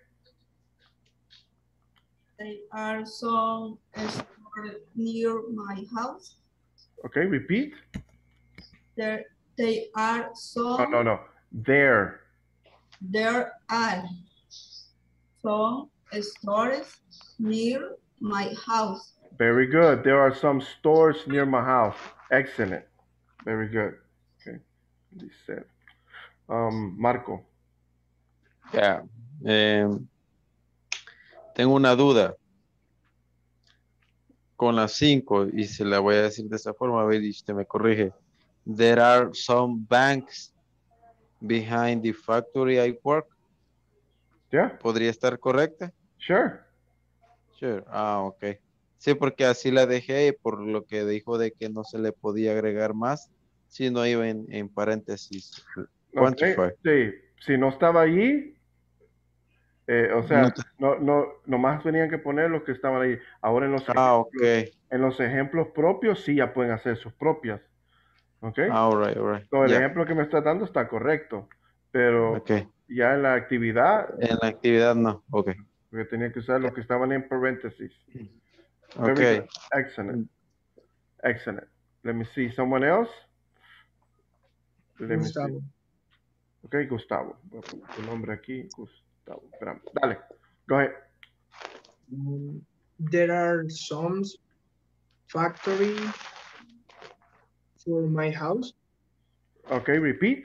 There are some stores near my house. Okay, repeat. There, they are No, some. no, no. There. There are some stores near my house. Very good. There are some stores near my house. Excellent. Very good. Okay. Lisette. Um, Marco. Ya. Eh, tengo una duda con las cinco y se la voy a decir de esa forma, a ver y usted me corrige. There are some banks behind the factory I work. Yeah. ¿Podría estar correcta? Sure. Sure. Ah, ok. Sí, porque así la dejé y por lo que dijo de que no se le podía agregar más, Sí, no iba en, en paréntesis. Ok, Quantify. sí, si no estaba allí, eh, o sea, No te- no, no, nomás tenían que poner los que estaban ahí. Ahora en los Ah, ejemplos, ok. en los ejemplos propios sí ya pueden hacer sus propias. ¿Ok? Ah, all right, all right. So, el Ya. ejemplo que me está dando está correcto, pero Ok. ya en la actividad, En la actividad no. Ok. porque tenía que usar los que estaban en paréntesis. Ok. Very good. Excellent. Excellent. Let me see. Someone else? Let me see. Gustavo. Ok, Gustavo. Voy a poner tu nombre aquí. Gustavo. Espérame. Dale. Go ahead. Mm, There are some factory for my house. Okay, repeat.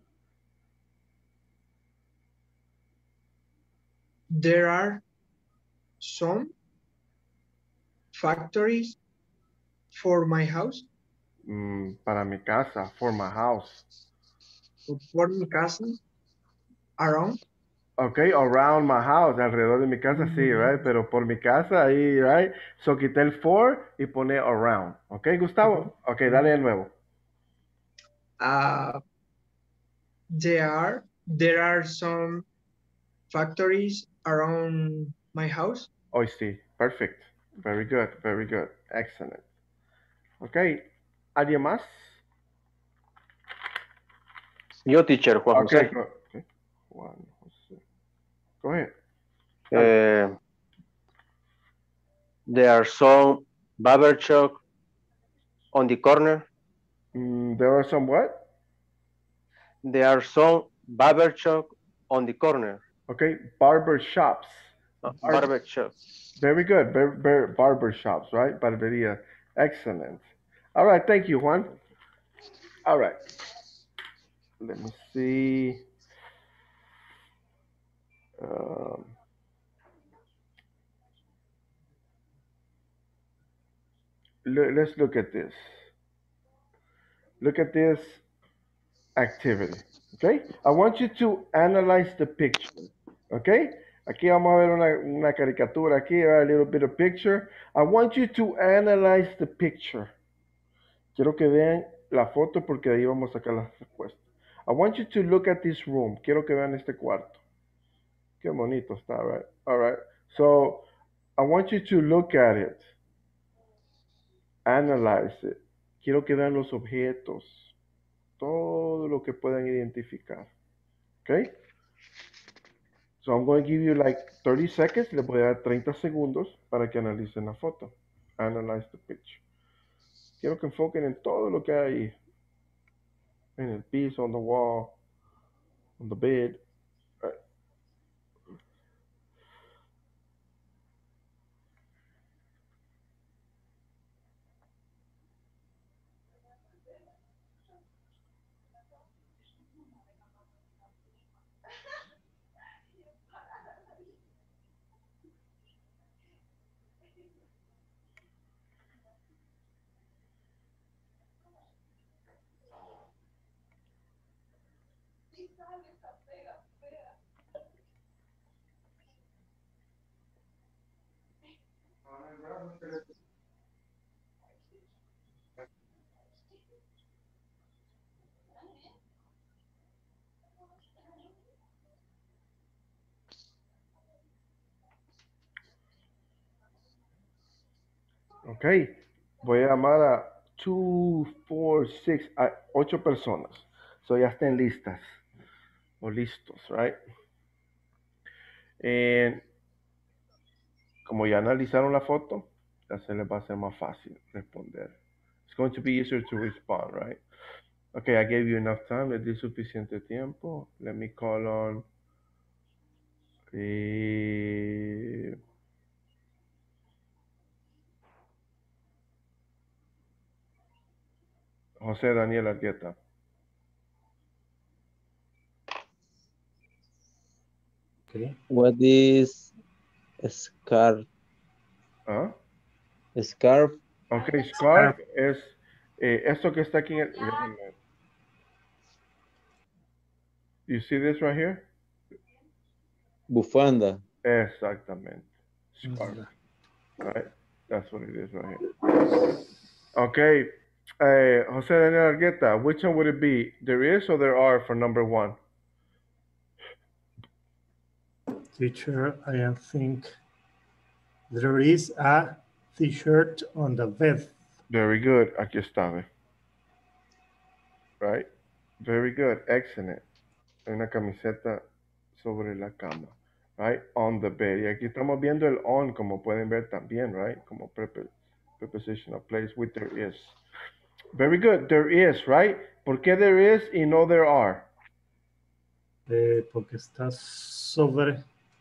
There are some factories for my house. Mm, para mi casa. For my house. For mi casa. Around. Okay, around my house. Alrededor de mi casa, sí, right? Pero por mi casa, ahí, right? So quité el for y pone around. Okay, Gustavo? Okay, dale de nuevo. Uh, there are there are some factories around my house. Oh, sí. Perfect. Very good. Very good. Excellent. Okay. ¿Alguien más? Yo, teacher, Juan Okay. José. Go, okay. Juan José. Go ahead. Eh, there are some barber shop on the corner. Mm, there are some what? There are some barber shop on the corner. Okay. Barber shops. Uh, Bar- barber shop. Very good. Bar- bar- barber shops, right? Barbería. Excellent. All right. Thank you, Juan. All right. Let me see. Um, le- let's look at this. Look at this activity. Okay. I want you to analyze the picture. Okay. Aquí vamos a ver una, una caricatura aquí, right? A little bit of picture. I want you to analyze the picture. Quiero que vean la foto porque de ahí vamos a sacar las respuestas. I want you to look at this room. Quiero que vean este cuarto. Qué bonito está, right? All right. So, I want you to look at it. Analyze it. Quiero que vean los objetos. Todo lo que puedan identificar. Okay? So, I'm going to give you like thirty seconds. Les voy a dar treinta segundos para que analicen la foto. Analyze the picture. Quiero que enfoquen en todo lo que hay ahí. En el piso, on the wall, on the bed. Right. Ok, voy a llamar a two, four, six, a ocho personas. So ya estén listas o listos, right? And como ya analizaron la foto, ya se les va a hacer más fácil responder. It's going to be easier to respond, right? Okay, I gave you enough time. Les di suficiente tiempo. Let me call on eh, José Daniel Argueta. Okay. What is scarf? ¿Ah? Scarf. Ok, scarf es eh, esto que está aquí en el... You see this right here? Bufanda. Exactamente. Scarf. Right? That's what it is right here. Okay. Uh, Jose Daniel Argueta, which one would it be? There is or there are for number one? Teacher, I think there is a t-shirt on the bed. Very good. Aquí está, ve. Right? Very good. Excellent. Hay una camiseta sobre la cama. Right? On the bed. Y aquí estamos viendo el on, como pueden ver también, right? Como prepo- prepositional place with there is. Very good. There is, right? ¿Por qué there is y no there are? Eh, porque está sobre.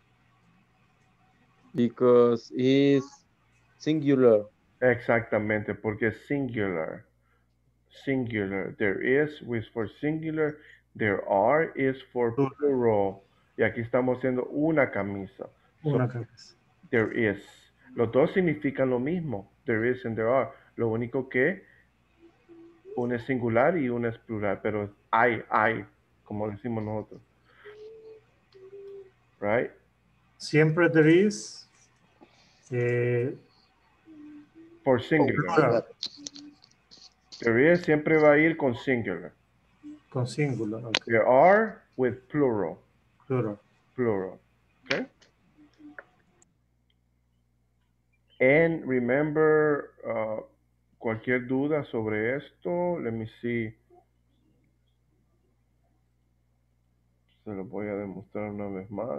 Because it's singular. Exactamente, porque es singular. Singular. There is is for singular. There are is for plural. Y aquí estamos haciendo una camisa. Una So, camisa. there is. Los dos significan lo mismo. There is and there are. Lo único que una es singular y una es plural, pero hay, hay, como decimos nosotros. Right? Siempre there is. Eh, For singular. There is siempre va a ir con singular. con singular. Okay. There are with plural. Plural. Plural. Okay? And remember, uh, cualquier duda sobre esto, let me see. Se lo voy a demostrar una vez más.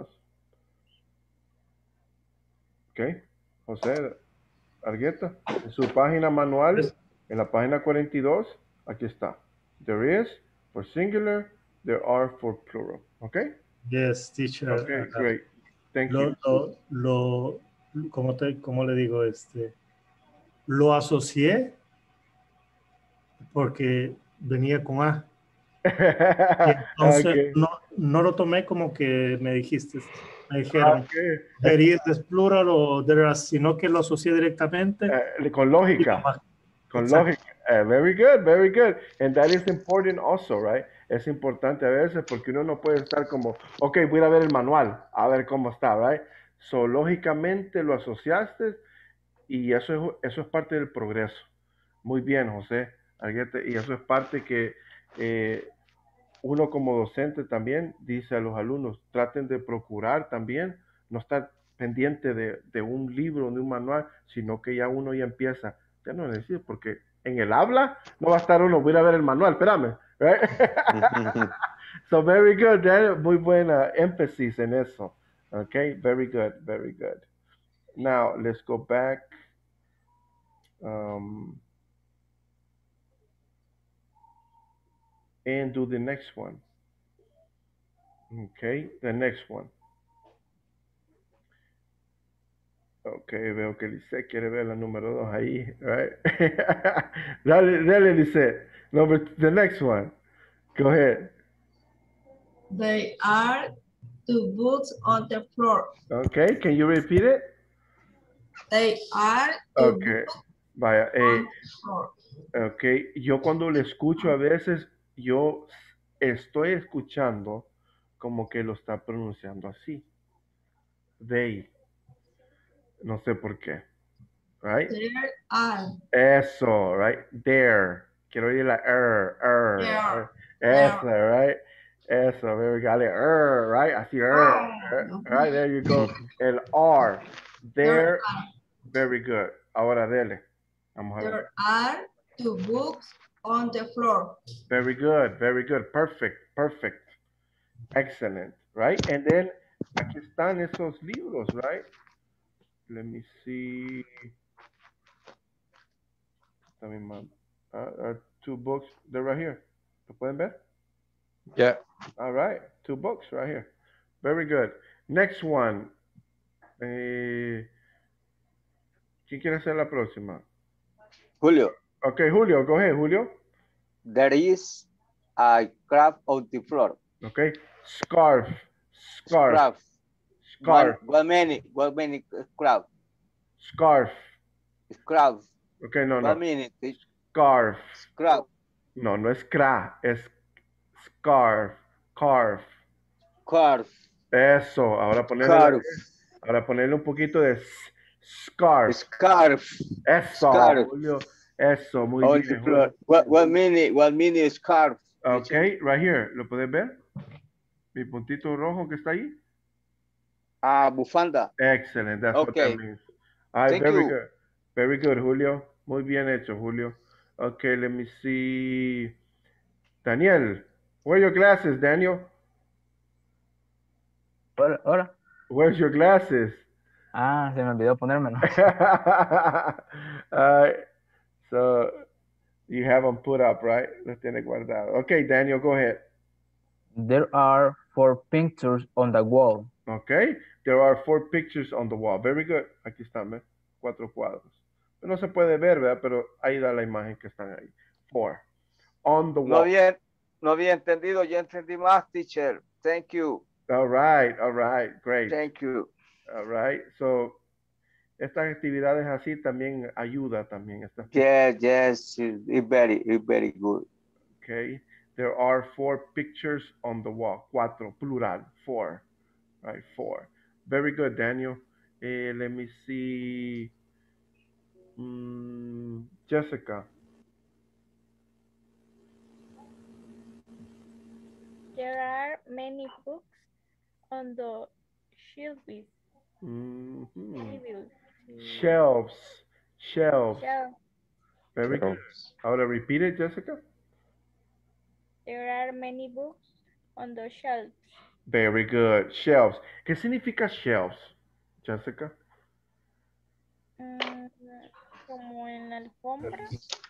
Ok. José Argueta, en su página manual, en la página cuarenta y dos, aquí está. There is for singular, there are for plural. Okay? Yes, teacher. Okay, Uh, great. Thank lo, you. Lo, lo, ¿cómo, te, ¿Cómo le digo? Este, lo asocié porque venía con A. Y entonces Okay. no, no lo tomé como que me dijiste. Me dijeron, Okay. there is es plural o there are, sino que lo asocié directamente. Eh, con lógica. Con Exacto. lógica. Eh, very good, very good. And that is important also, right? Es importante a veces porque uno no puede estar como, ok, voy a ir a ver el manual, a ver cómo está, right? So, lógicamente lo asociaste y eso es, eso es parte del progreso. Muy bien, José Arguete. Y eso es parte que eh, uno como docente también dice a los alumnos, traten de procurar también no estar pendiente de, de un libro, de un manual, sino que ya uno ya empieza, ya no necesito, porque en el habla no va a estar uno, voy a ir a ver el manual, espérame, right? So very good, Daniel, muy buena énfasis en eso, okay, very good, very good. Now, let's go back. Um, and do the next one. Okay, the next one. Okay, veo que Lice quiere ver la número dos ahí, right? dale, dale, Lice. Number, the next one. Go ahead. There are two books on the floor. Okay, can you repeat it? They are two Okay, books vaya. Eh, on the floor. okay, yo cuando le escucho a veces, yo estoy escuchando como que lo está pronunciando así. They. No sé por qué. Right? There are. Eso, right? There. Quiero oír la er, er, There. er. Eso, right? Eso, very good. Er, right? Así, er, er, right? There you go. El R. There. Very good. Ahora dele. Vamos a ver. There are two books on the floor. Very good, very good. Perfect, perfect. Excellent, right? And then, aquí están esos libros, right? Let me see. También más. Uh, uh, two books, they're right here. ¿Lo pueden ver? Yeah. All right, two books right here. Very good. Next one. Eh, ¿Quién quiere hacer la próxima? Julio. Okay, Julio, go ahead, Julio. There is a crab on the floor. Okay, scarf, scarf, Crab. scarf, What, what many? What many crab? scarf. Crab. Okay, no, no. What many? Scarf. Crab. No, no es cra, es scarf, scarf. Scarf. Eso, ahora ponerle, Scarf. ahora ponerle un poquito de s- scarf. Scarf. Eso, Scarf. Julio. Eso, muy On bien. the floor. What, what meaning, what meaning scarf? Okay, right here. ¿Lo puedes ver? Mi puntito rojo que está ahí. Ah, bufanda. Excellent. That's what Okay. that means. All right, Thank very you. good. Very good, Julio. Muy bien hecho, Julio. Okay, let me see. Daniel, where are your glasses, Daniel? Hola, hola. Where's your glasses? Ah, se me olvidó ponérmelo. All right. So you have them put up, right? Los tiene guardado. Okay, Daniel, go ahead. There are four pictures on the wall. Okay, there are four pictures on the wall. Very good. Aquí están, ¿ves? Cuatro cuadros. No se puede ver, ¿verdad? Pero ahí da la imagen que están ahí. Four. On the No wall. había, no había entendido, ya entendí más, teacher. Thank you. All right, all right, great. Thank you. All right, so estas actividades así también ayuda también. Estas Yes, yes, it's very, it's very good. Okay, there are four pictures on the wall. Cuatro, plural, four. Right, four. Very good, Daniel. Eh, let me see. Mm, Jessica. There are many books on the shelves. Mhm. Shelves. Shelves. Shelves. Shelf. Very good. Ahora repeat it, Jessica. There are many books on the shelves. Very good. Shelves. ¿Qué significa shelves, Jessica? Mm, como en la alfombra.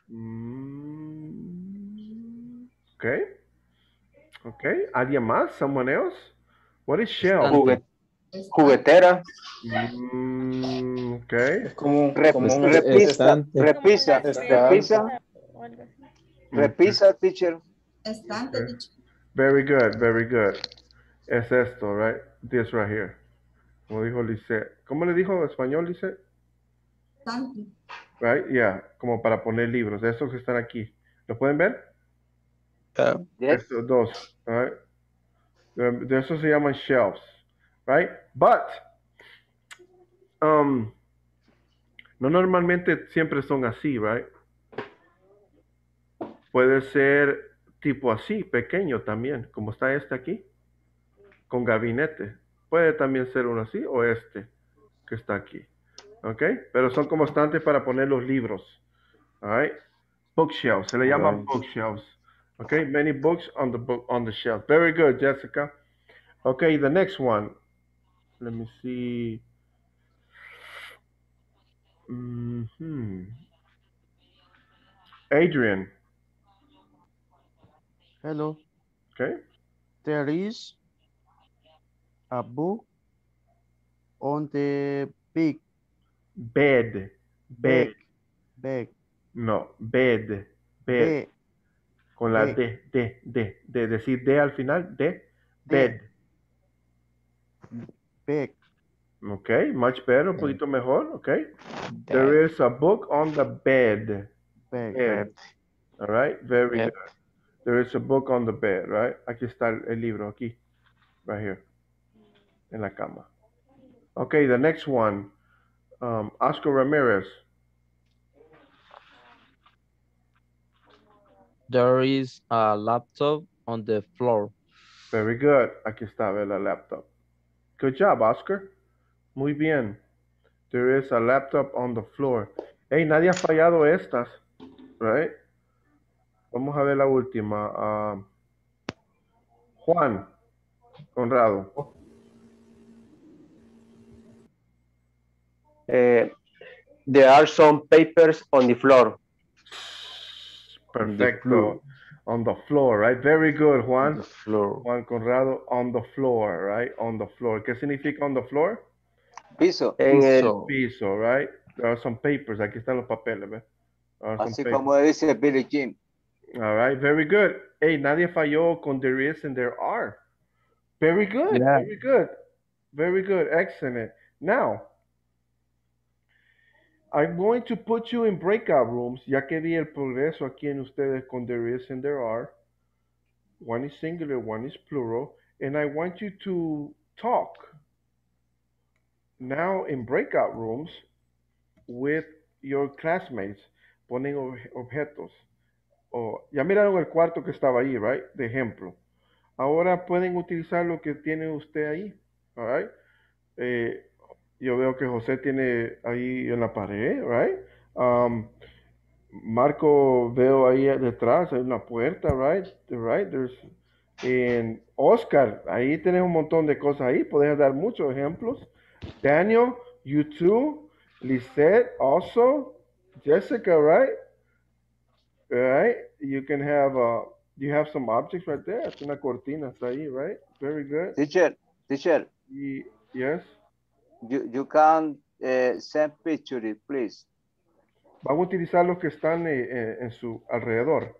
Mm, okay. Okay. ¿Alguien más? Someone else? What is shelf? Juguet- juguetera. Mm, okay. Es como, Rep- como un repisa, estante. repisa, repisa, O algo así. repisa, teacher. Estante, Okay. Very good, very good. Es esto, right? This right here. Como dijo Lisette. ¿Cómo le dijo en español, Lisette? estante. Right? Yeah. Como para poner libros. Estos que están aquí. ¿Lo pueden ver? Yes. Estos dos. Right? De, de eso se llaman shelves. Right? But, um, no normalmente siempre son así, right? Puede ser tipo así, pequeño también, como está este aquí, con gabinete. Puede también ser uno así o este que está aquí. ¿Ok? Pero son como estantes para poner los libros. All right? Bookshelves. Se le llama Right. bookshelves. ¿Ok? Many books on the book on the shelf. Very good, Jessica. Okay, the next one. Let me see. Mm-hmm. Adrian. Hello. Okay. There is a book on the big Bed. Bed. bag. Bag. No, bed. Bed. Bed. Con la Bed. D, D, D. De decir D al final, D. Bed. Bag. Okay, much better, un poquito mejor, okay. There is a book on the bed. Bag. Bed. All right, very Bed. good. There is a book on the bed, right? Aquí está el, el libro, aquí. Right here. En la cama. Okay, the next one. Um, Oscar Ramirez. There is a laptop on the floor. Very good. Aquí está, ve la laptop. Good job, Oscar. Muy bien. There is a laptop on the floor. Hey, nadie ha fallado estas, right? Vamos a ver la última. Ah, Juan Conrado. Eh, there are some papers on the floor. Perfecto. On the floor, right? Very good, Juan. The floor. Juan Conrado, on the floor, right? On the floor. ¿Qué significa on the floor? Piso. En el Piso. Piso, right? There are some papers. Aquí están los papeles, ¿ves? There are some Así papers. como dice Billy Jean. All right, very good. Hey, nadie falló con there is and there are. Very good, Yeah. very good. Very good, excellent. Now, I'm going to put you in breakout rooms, ya que vi el progreso aquí en ustedes con there is and there are. One is singular, one is plural, and I want you to talk now in breakout rooms with your classmates. ponen obje- objetos. O, ya miraron el cuarto que estaba ahí, right? De ejemplo. Ahora pueden utilizar lo que tiene usted ahí, all right? Eh, yo veo que José tiene ahí en la pared, right? Um, Marco veo ahí detrás, hay una puerta, right? Right, there's en Oscar, ahí tenés un montón de cosas ahí, podés dar muchos ejemplos. Daniel, you too, Lisette also, Jessica, right? Right? You can have uh you have some objects right there. Es una cortina está ahí, right? Very good. Teacher, teacher, Y, yes. you, you can uh, send picture, please. Van a utilizar los que están eh, eh, en su alrededor.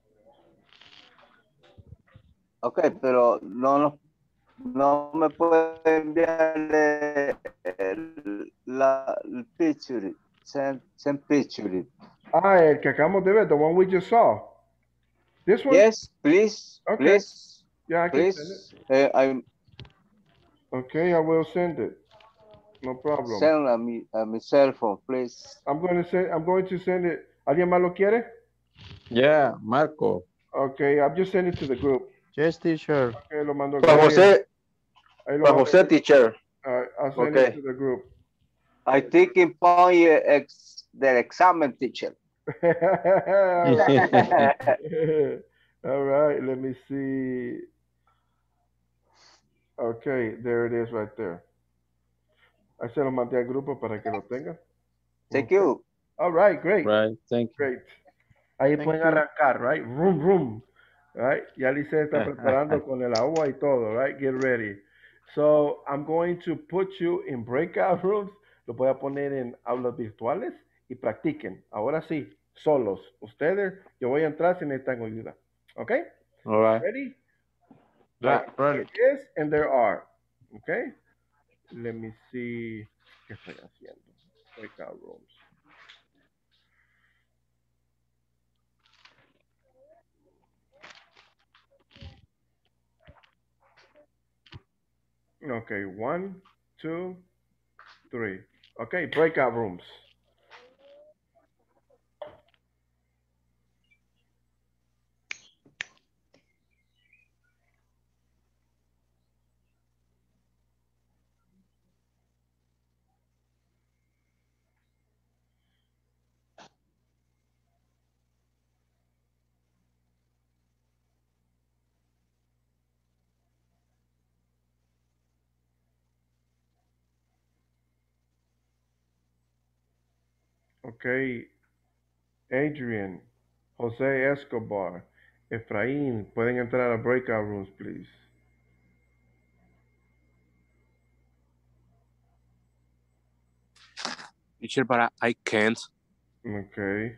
Ok, pero no, no, no me puede enviar eh, el, la el picture, send, send picture. Ah, el que acabamos de ver, the one we just saw. This one? Yes, please, Okay. please, Yeah, I can send please. Uh, I Okay, I will send it. No problem. send a mi, a mi cell phone, please. I'm going to send, I'm going to send it. ¿Alguien más lo quiere? Yeah, Marco. Okay, I'm just sending it to the group. Yes, teacher. Okay, lo mando. Juan José, Ahí lo Juan mando. José, teacher. All right, I'll send Okay. it to the group. I think in point uh, ex, the exam teacher. All right. All right, let me see. Okay, there it is right there. Ahí se lo mandé al grupo para que lo tengan. Thank you. All right, great. Right, thank you. Great. Ahí Thank pueden you. arrancar, right? Room, room. Right? Ya Lice está preparando con el agua y todo, right? Get ready. So, I'm going to put you in breakout rooms. Lo voy a poner en aulas virtuales y practiquen. Ahora sí, solos. Ustedes, yo voy a entrar si necesitan ayuda. Okay? All right. Ready? Yeah, There ready. is and there are. Okay? Let me see qué estoy haciendo. Breakout rooms. Okay, one, two, three. Okay, breakout rooms. Okay, Adrian, Jose Escobar, Efraín, pueden entrar a breakout rooms, please. Teacher, but I, I can't. Okay.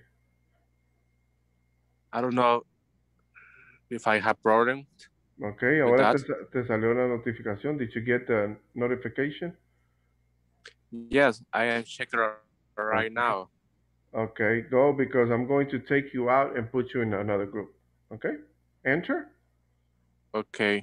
I don't know if I have problem. Okay, With ahora that? te, sa- te salió la notificación. Did you get the notification? Yes, I am checking right now. Okay, go because I'm going to take you out and put you in another group. Okay? Enter. Okay.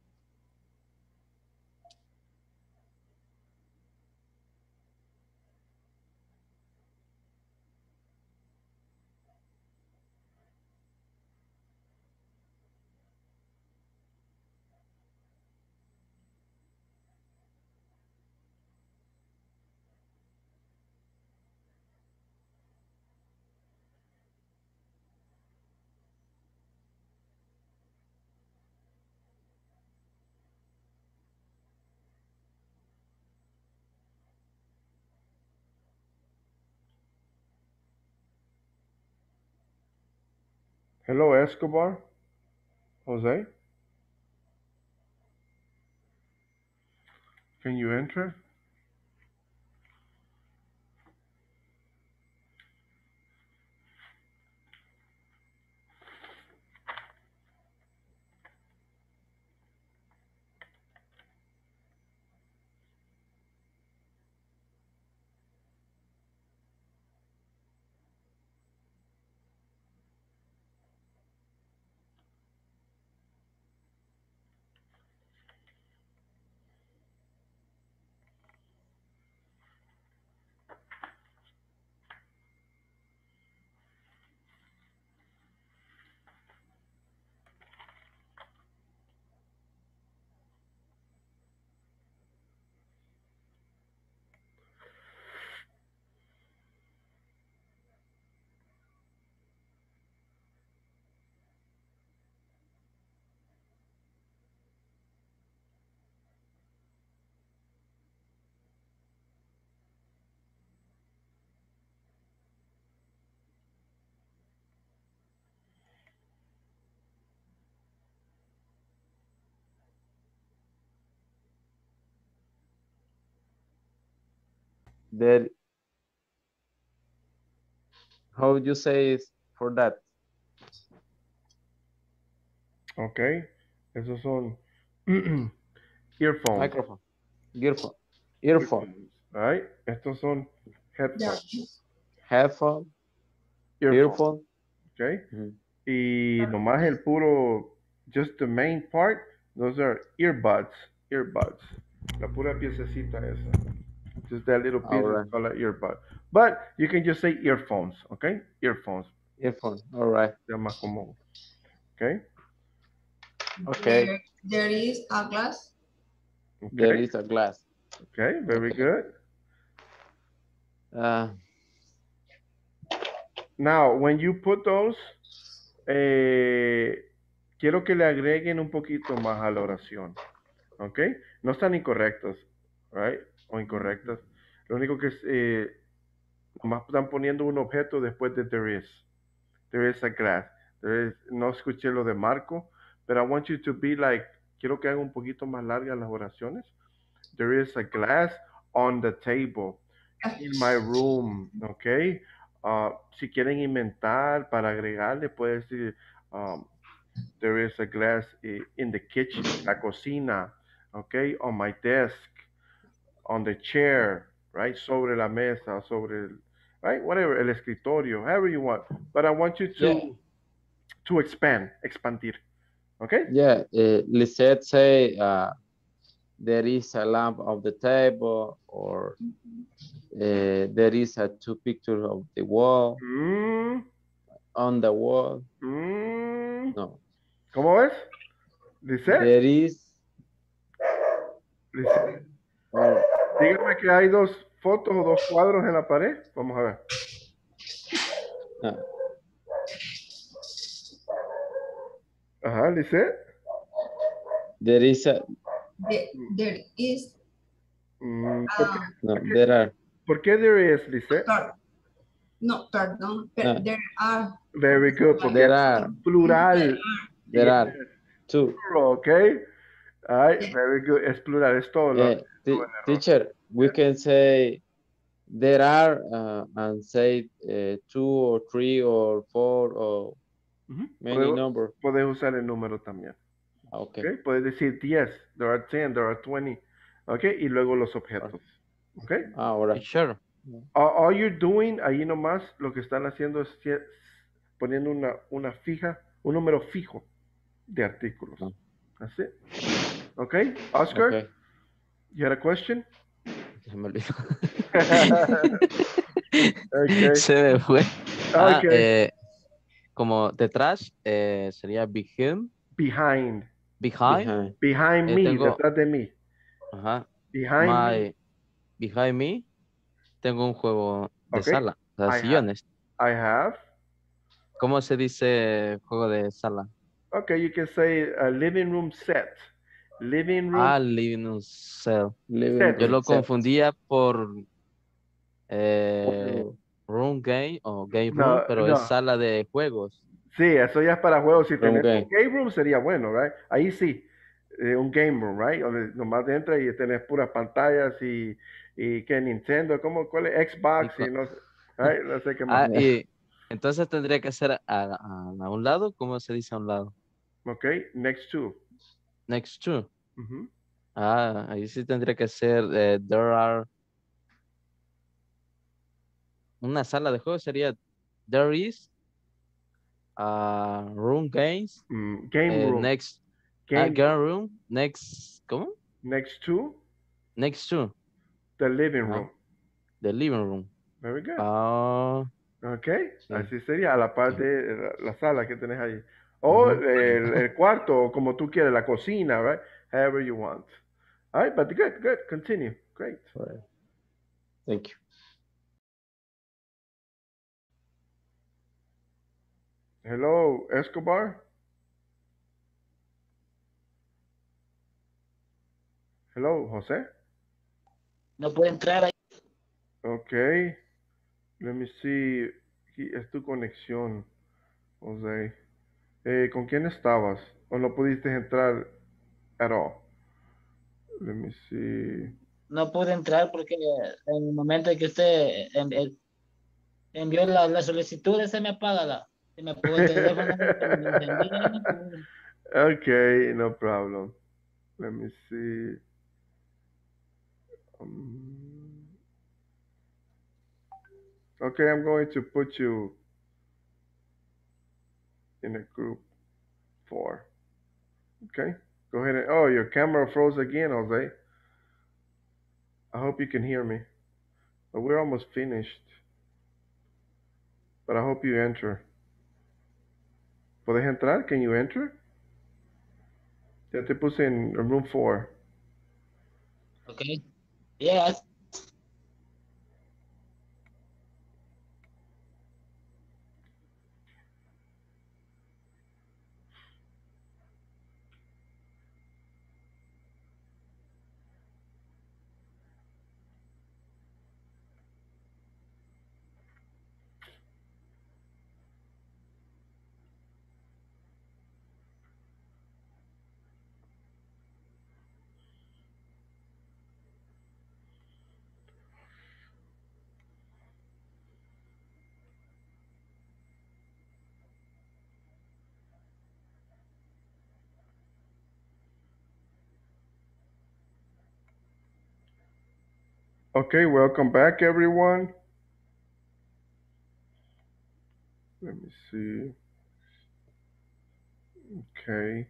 Hello, Escobar. Jose. Can you enter? There, how would you say it for that? Ok. Esos son earphones. Microphone. Earphone. Earphone. Right? Estos son headphones. Headphone. Earphone. Earphone. Okay. Y nomás el puro, just the main part, those are earbuds. Earbuds. La pura piececita esa. Just that little piece Alright. is called an earbud. But you can just say earphones, okay? Earphones. Earphone. All right. Ya más común. Okay? Okay. There, there is a glass. Okay. There is a glass. Okay, very good. Uh, Now, when you put those, eh, quiero que le agreguen un poquito más a la oración. ¿Ok? No están incorrectos, right? O incorrectas. Lo único que es, eh, nomás están poniendo un objeto después de there is. There is a glass. There is, no escuché lo de Marco, but I want you to be like, quiero que hagan un poquito más largas las oraciones. There is a glass on the table in my room, ¿ok? Uh, si quieren inventar para agregarle, puede decir, um, there is a glass in the kitchen, la cocina, okay, on my desk, on the chair, right, sobre la mesa, sobre el, right, whatever, el escritorio, however you want. But I want you to Yeah. to expand, expandir, okay? Yeah, uh, Lisette say uh, there is a lamp of the table, or uh, there is a two pictures of the wall, Mm, on the wall. mm. No, ¿Cómo ves? Dice, there is. dice, Oh, dígame que hay dos fotos o dos cuadros en la pared. Vamos a ver. no. Ajá, dice. There is a. There, there is. Mm, ¿por, qué, ah, No, there are. ¿Por qué there is, dice? per- no, perdón. per- No. There are. Very good, porque There es are. plural. There Yes. are two. Plural, okay? All right, very good. Es plural, es todo. lo- Eh, ti- teacher, we can say there are uh, and say uh, two or three or four or Ujú. many Puedes- number. Puedes usar el número también. Ah, okay. Okay? Puedes decir diez, there are ten, there are twenty. Okay? Y luego los objetos. Okay? Ah, ahora. Sure. All, all you're doing, ahí nomás, lo que están haciendo es cie- poniendo una, una fija, un número fijo de artículos. Ah. That's it. Okay? Oscar, Okay. you had a question? Se me olvidó. Okay. Se me fue. Ah, Okay. eh, como detrás eh, sería behind. Behind. Behind. Behind. Behind Eh, me, tengo- detrás de mí. Ajá. Behind me. My, behind me. Tengo un juego de Okay. sala. O sea, I have- sillones. I have. ¿Cómo se dice juego de sala? Okay, you can say a living room set. Living room Ah, living room set. Living Set. Yo lo set. confundía por eh, room game o game room, No, pero no. es sala de juegos. Sí, eso ya es para juegos. Si Room tenés game. un game room sería bueno, right? Ahí sí, eh, un game room, right? Donde nomás entras y tenés puras pantallas y, y que Nintendo, ¿cómo? ¿Cuál es? Xbox Y y con- no sé, right? No sé qué más. Ah, y entonces tendría que ser a, a- a un lado. ¿Cómo se dice a un lado? Okay, next to. Next to. Ujú. Ah, ahí sí tendría que ser eh, there are. Una sala de juegos sería there is a room games Mm, game eh, room. next Game ah, game room next ¿cómo? next to Next to the living Ajá. room. the living room. Very good. Ah, Okay, sí. así sería a la par de la, la sala que tenés ahí. O Ujú. el, el cuarto, o como tú quieres, la cocina, right? However you want. All right, but good, good. Continue. Great. Right. Thank you. Hello, Escobar. Hello, José. No puede entrar ahí. Okay. Let me see. Aquí es tu conexión, José. Eh, ¿con quién estabas? ¿O no pudiste entrar at all? Let me see. no pude entrar porque en el momento en que usted en- en- envió la, la solicitud, se me apaga la, se me apagó el teléfono. Cuando lo encendí, ahí no pude. Okay, no problem. Let me see. Um, okay, I'm going to put you in a group four. Okay, go ahead and, oh, your camera froze again, Jose. I hope you can hear me. But we're almost finished. But I hope you enter. ¿Puedes entrar? Can you enter? Ya te puse en room four. Okay. Yes. Okay, welcome back, everyone. Let me see. Okay.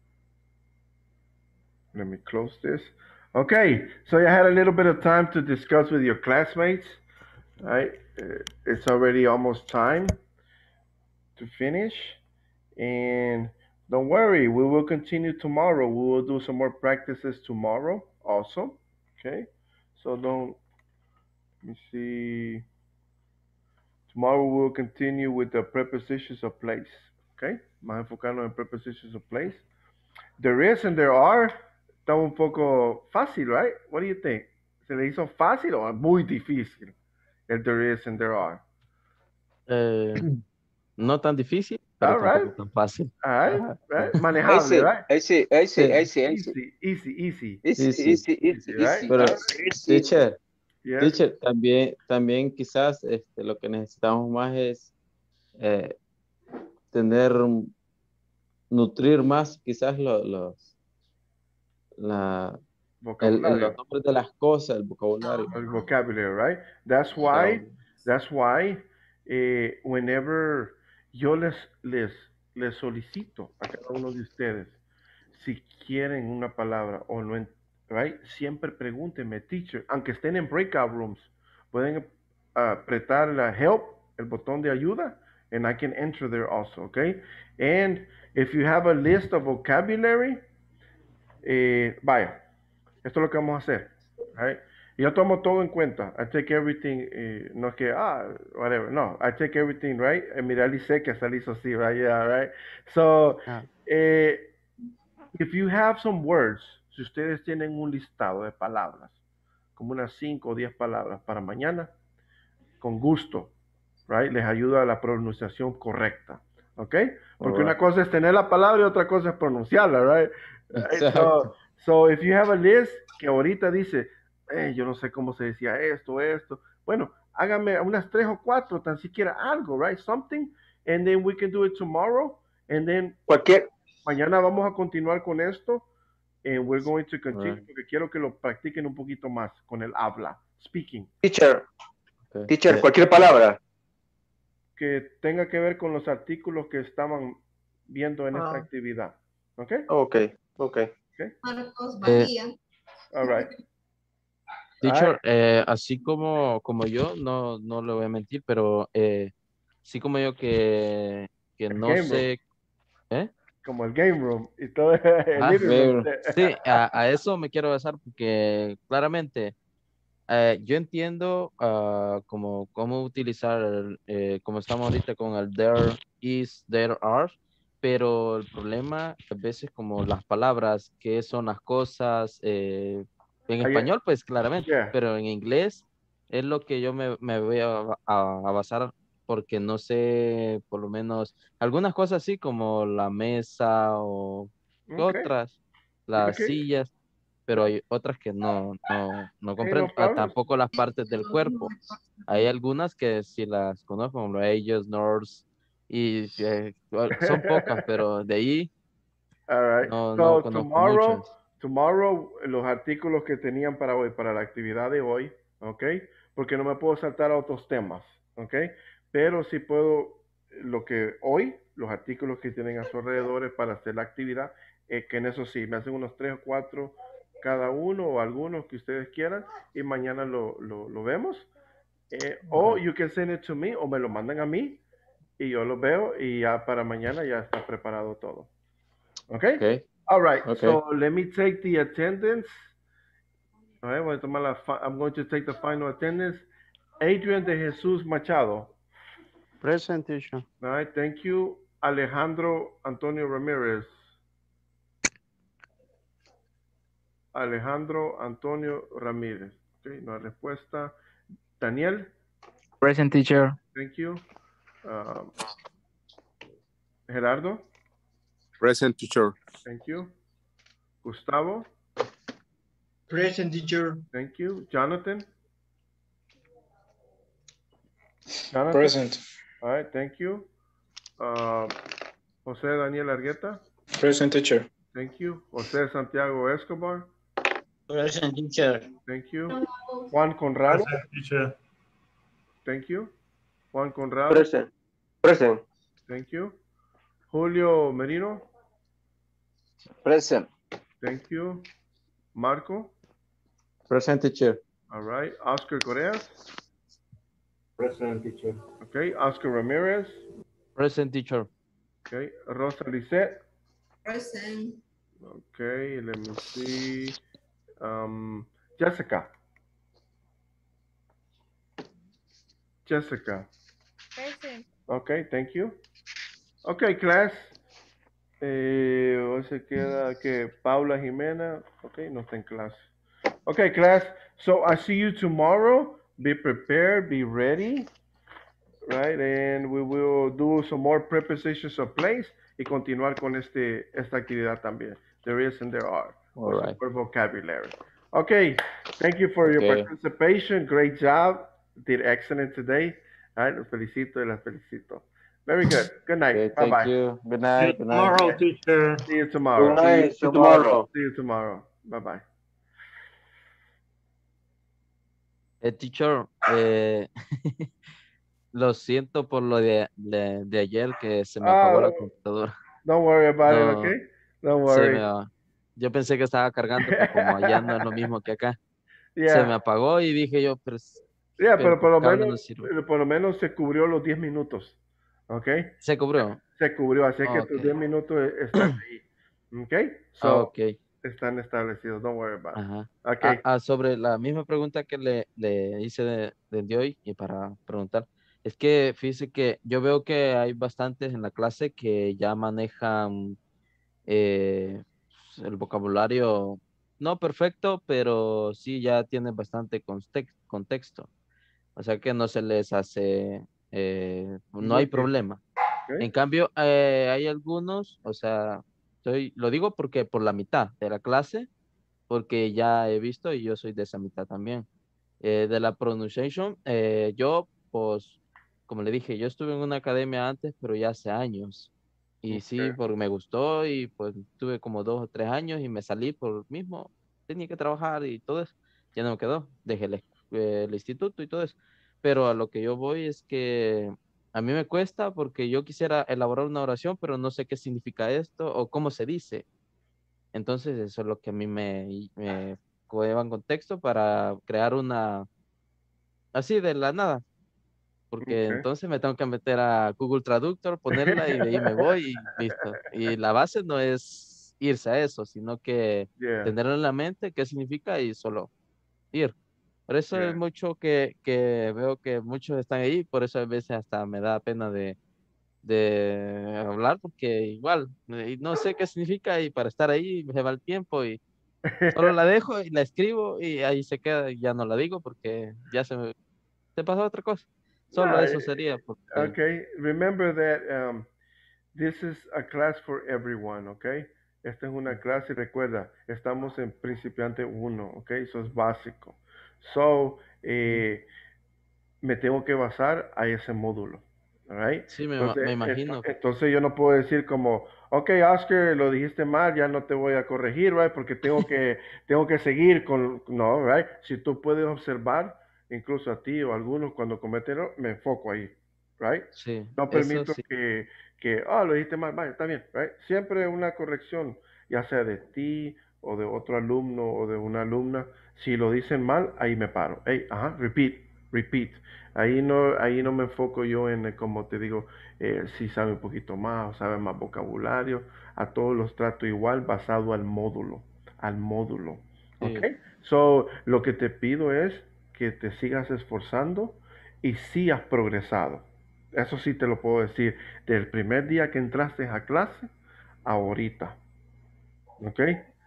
Let me close this. Okay, so you had a little bit of time to discuss with your classmates, right? Uh, It's already almost time to finish. And don't worry, we will continue tomorrow. We will do some more practices tomorrow also. Okay, so don't, let me see. Tomorrow we will continue with the prepositions of place. Okay, más enfocarnos en prepositions of place. There is and there are. Está un poco fácil, right? What do you think? ¿Se le hizo fácil o muy difícil? El there is and there are. Eh, no tan difícil, pero All right. tampoco tan fácil. All right, Ajá. right. Manejable, right? Easy, easy, Sí. easy, easy, Easy, easy, easy. easy, Easy. easy, easy, right? easy. Pero, Easy. teacher, Yes. teacher, también, también quizás este, lo que necesitamos más es eh, tener, nutrir más quizás lo- los, la, el, el- Vocabulario. los nombres de las cosas, el vocabulario. El vocabulary, right? That's why, that's why, eh, whenever yo les, les, les solicito a cada uno de ustedes si quieren una palabra o no, en- right? Siempre pregúntenme, teacher, aunque estén en breakout rooms, pueden apretar la help, el botón de ayuda, and I can enter there also, okay? And if you have a list of vocabulary, eh, vaya, esto es lo que vamos a hacer, right? Y yo tomo todo en cuenta. I take everything, eh, no es que, ah, whatever, no, I take everything, right? Eh, mira, Eli sé que hasta le hizo así, right? Yeah, right? So, Ah. eh, if you have some words, si ustedes tienen un listado de palabras, como unas cinco o diez palabras para mañana, con gusto, right? Les ayuda a la pronunciación correcta, ¿ok? Porque una Alright. cosa es tener la palabra y otra cosa es pronunciarla, right? Right? So, Exacto. so if you have a list que ahorita dice, eh, yo no sé cómo se decía esto, esto, bueno, hágame unas tres o cuatro, tan siquiera algo, right? Something, and then we can do it tomorrow, and then Cualquier, mañana vamos a continuar con esto, and we're going to continue, Alright. porque quiero que lo practiquen un poquito más con el habla, speaking, teacher, Okay. teacher, Eh, cualquier palabra. que tenga que ver con los artículos que estaban viendo en esta Ah. actividad, ¿ok? Ok, ok. Marcos Eh, Bahía. All right. Teacher, eh, así como, como yo, no, no le voy a mentir, pero eh, así como yo que, que El no game room, sé, ¿eh? como el game room y todo el Ah, living room. Game. sí, a, a eso me quiero basar porque claramente eh, yo entiendo ah, como cómo utilizar, eh, como estamos ahorita con el there is, there are, pero el problema a veces como las palabras, qué son las cosas, eh, en Ahí- español pues claramente, Yeah. pero en inglés es lo que yo me, me voy a, a- a basar porque no sé, por lo menos, algunas cosas así como la mesa o Okay. otras, las Okay. sillas, pero hay otras que no, no, no Hey, no comprendo, ah, problem. tampoco las partes del cuerpo. Hay algunas que sí las conozco, como ellos, Norse, y eh, son pocas, pero de ahí All right. no, no So conozco tomorrow, muchas. tomorrow, los artículos que tenían para hoy, para la actividad de hoy, ¿ok? Porque no me puedo saltar a otros temas, ¿ok? Pero sí puedo, lo que hoy, los artículos que tienen a su alrededor para hacer la actividad, eh, que en eso sí, me hacen unos tres o cuatro cada uno o algunos que ustedes quieran y mañana lo, lo, lo vemos. Eh, o you can send it to me o me lo mandan a mí y yo lo veo y ya para mañana ya está preparado todo. Okay? Okay. All right. Okay. So let me take the attendance. All right, voy a tomar la fi- I'm going to take the final attendance. Adrian de Jesus Machado. Present, teacher. All right, thank you. Alejandro Antonio Ramirez. Alejandro Antonio Ramírez. Okay, no hay respuesta. Daniel. Present, teacher. Thank you. Um, Gerardo. Present, teacher. Thank you. Gustavo. Present, teacher. Thank you. Jonathan. Jonathan. Present. All right, thank you. Uh, Jose Daniel Argueta. Present, teacher. Thank you. Jose Santiago Escobar. Present, teacher. Thank you. Juan Conrado. Present, teacher. Thank you. Juan Conrado. Present. Present. Thank you. Julio Merino. Present. Thank you. Marco. Present, teacher. All right. Oscar Correa. Present, teacher. Okay. Oscar Ramirez. Present, teacher. Okay. Rosa Lisette. Present. Okay. Let me see. Um, Jessica. Jessica. Present. Okay. Thank you. Okay, class. Eh, hoy se queda que Paula Jimena. Okay, no está en clase. Okay, class. So I see you tomorrow. Be prepared. Be ready. Right, and we will do some more prepositions of place y continuar con este esta actividad también. There is and there are. All right. For vocabulary. Okay, thank you for your Okay. participation. Great job. Did excellent today. All right, los felicito y las felicito. Very good. Good night. Okay, Bye thank bye. you. Good See you night. Good night. tomorrow, teacher. See you tomorrow. Good night. See you Tomorrow. See you tomorrow. Bye bye. Eh, teacher, eh, lo siento por lo de, de, de ayer que se me apagó Ah, la computadora. Don't worry about it, No, okay? Don't se worry. me, yo pensé que estaba cargando, pero como allá no es lo mismo que acá, se me Yeah, apagó y dije yo, pero, yeah, pero pero por lo el cable no menos, sirve. pero por lo menos se cubrió los diez minutos, okay? ¿Se cubrió? Se cubrió, así que Ok. tus diez minutos están ahí, okay? Ah, So, ok. están establecidos, don't worry about it. Ajá. Okay. Ah, ah, sobre la misma pregunta que le, le hice de, de hoy y para preguntar, es que fíjese que yo veo que hay bastantes en la clase que ya manejan eh, el vocabulario no perfecto, pero sí ya tienen bastante context- contexto. O sea que no se les hace, eh, no hay Muy bien. problema. Okay. En cambio, eh, hay algunos, o sea, estoy, lo digo porque por la mitad de la clase, porque ya he visto y yo soy de esa mitad también. Eh, de la pronunciation, eh, yo, pues, como le dije, yo estuve en una academia antes, pero ya hace años. Y sí, Okay. porque me gustó y pues tuve como dos o tres años y me salí por mismo, tenía que trabajar y todo eso. Ya no me quedó, dejé el, eh, el instituto y todo eso. Pero a lo que yo voy es que a mí me cuesta porque yo quisiera elaborar una oración, pero no sé qué significa esto o cómo se dice. Entonces eso es lo que a mí me, me lleva en contexto para crear una, así de la nada, porque Okay. entonces me tengo que meter a Google Traductor, ponerla y de ahí me voy y listo. Y la base no es irse a eso, sino que Yeah, tenerlo en la mente qué significa y solo ir. Por eso es yeah. mucho que, que veo que muchos están ahí, por eso a veces hasta me da pena de, de hablar, porque igual eh, no sé qué significa y para estar ahí se va el tiempo y solo la dejo y la escribo y ahí se queda y ya no la digo porque ya se me se pasó otra cosa. Solo No, eso eh, sería porque okay. Remember that um, this is a class for everyone, okay? Esta es una clase y recuerda, estamos en principiante uno, ¿ok? Eso es básico. So, eh, me tengo que basar a ese módulo, ¿right? Sí, me, Entonces, me ento- imagino. entonces yo no puedo decir como, ok, Oscar, lo dijiste mal, ya no te voy a corregir, ¿right? Porque tengo que, tengo que seguir con, no, ¿right? Si tú puedes observar, incluso a ti o a algunos cuando cometen error, me enfoco ahí, ¿right? Sí, No eso permito sí. que, que, ah, lo dijiste mal, vaya, está bien, right? Siempre una corrección, ya sea de ti o de otro alumno o de una alumna, si lo dicen mal, ahí me paro. Hey, ajá, repeat, repeat. Ahí no, ahí no me enfoco yo en, eh, como te digo, eh, si sabe un poquito más o sabe más vocabulario. A todos los trato igual basado al módulo, al módulo. ¿Ok? Sí. So, lo que te pido es que te sigas esforzando y sí has progresado. Eso sí te lo puedo decir. Del primer día que entraste a clase, a ahorita. ¿Ok?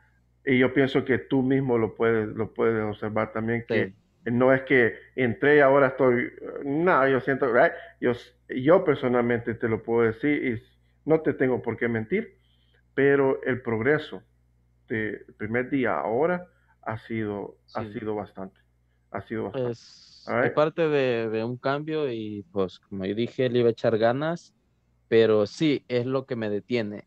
Y yo pienso que tú mismo lo puedes, lo puedes observar también, que Sí. no es que entré y ahora estoy, no, yo siento, right? Yo, yo personalmente te lo puedo decir y no te tengo por qué mentir, pero el progreso del primer día a ahora ha sido, ha Sí. sido bastante, ha sido bastante. Es, All es right? parte de, de un cambio y pues como yo dije, le iba a echar ganas, pero sí, es lo que me detiene,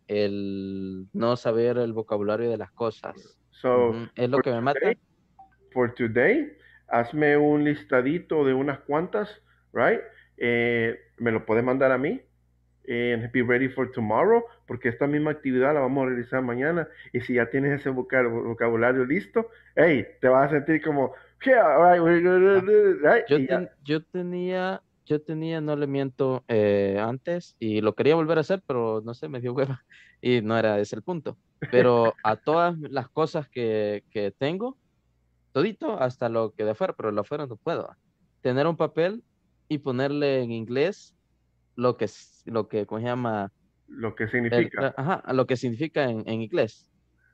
el no saber el vocabulario de las cosas. So, Ujú, es lo for que me today, mata. for today, hazme un listadito de unas cuantas, right? Eh, me lo puedes mandar a mí and be ready for tomorrow, porque esta misma actividad la vamos a realizar mañana. Y si ya tienes ese vocab- vocabulario listo, hey, te vas a sentir como, yeah, all right, we're gonna Ah, do it", right? Yo, Y ya. ten- yo tenía, yo tenía, no le miento, eh, antes y lo quería volver a hacer, pero no sé, me dio hueva y no era ese el punto. Pero a todas las cosas que, que tengo, todito, hasta lo que de afuera, pero lo afuera no puedo. Tener un papel y ponerle en inglés lo que, es- lo que, ¿cómo se llama? Lo que El, significa. la- ajá, lo que significa en, en inglés.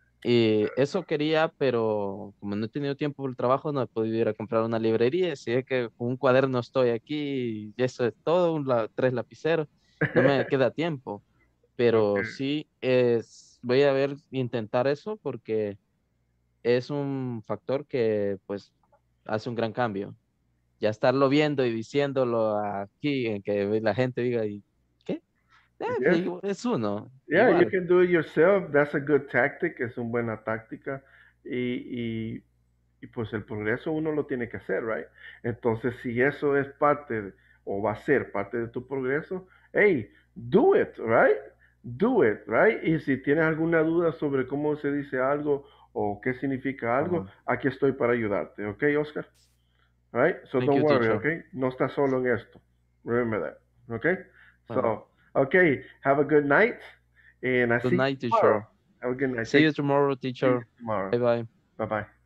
Y eso quería, pero como no he tenido tiempo por el trabajo, no he podido ir a comprar una librería. Así es que con un cuaderno estoy aquí y eso es todo, un la- tres lapiceros. No me queda tiempo, pero Okay. sí es, voy a ver, intentar eso porque es un factor que pues hace un gran cambio. Ya estarlo viendo y diciéndolo aquí, en que la gente diga, ¿y qué? Eh, pues, Yes. igual- es uno, Yeah, you igual. can do it yourself. That's a good tactic. Es una buena táctica. Y, y, y pues el progreso uno lo tiene que hacer, right? Entonces, si eso es parte de- o va a ser parte de tu progreso, hey, do it, right? Do it, right? Y si tienes alguna duda sobre cómo se dice algo o qué significa algo, Ajá. aquí estoy para ayudarte, ¿ok, Oscar? All right? So Thank don't you, worry, teacher. okay? No estás solo en esto. Remember that, okay? Bueno, So, okay, have a good night, and I good see you night, tomorrow. teacher. Have a good night. See Take you tomorrow, See you teacher. tomorrow. Bye bye. Bye bye.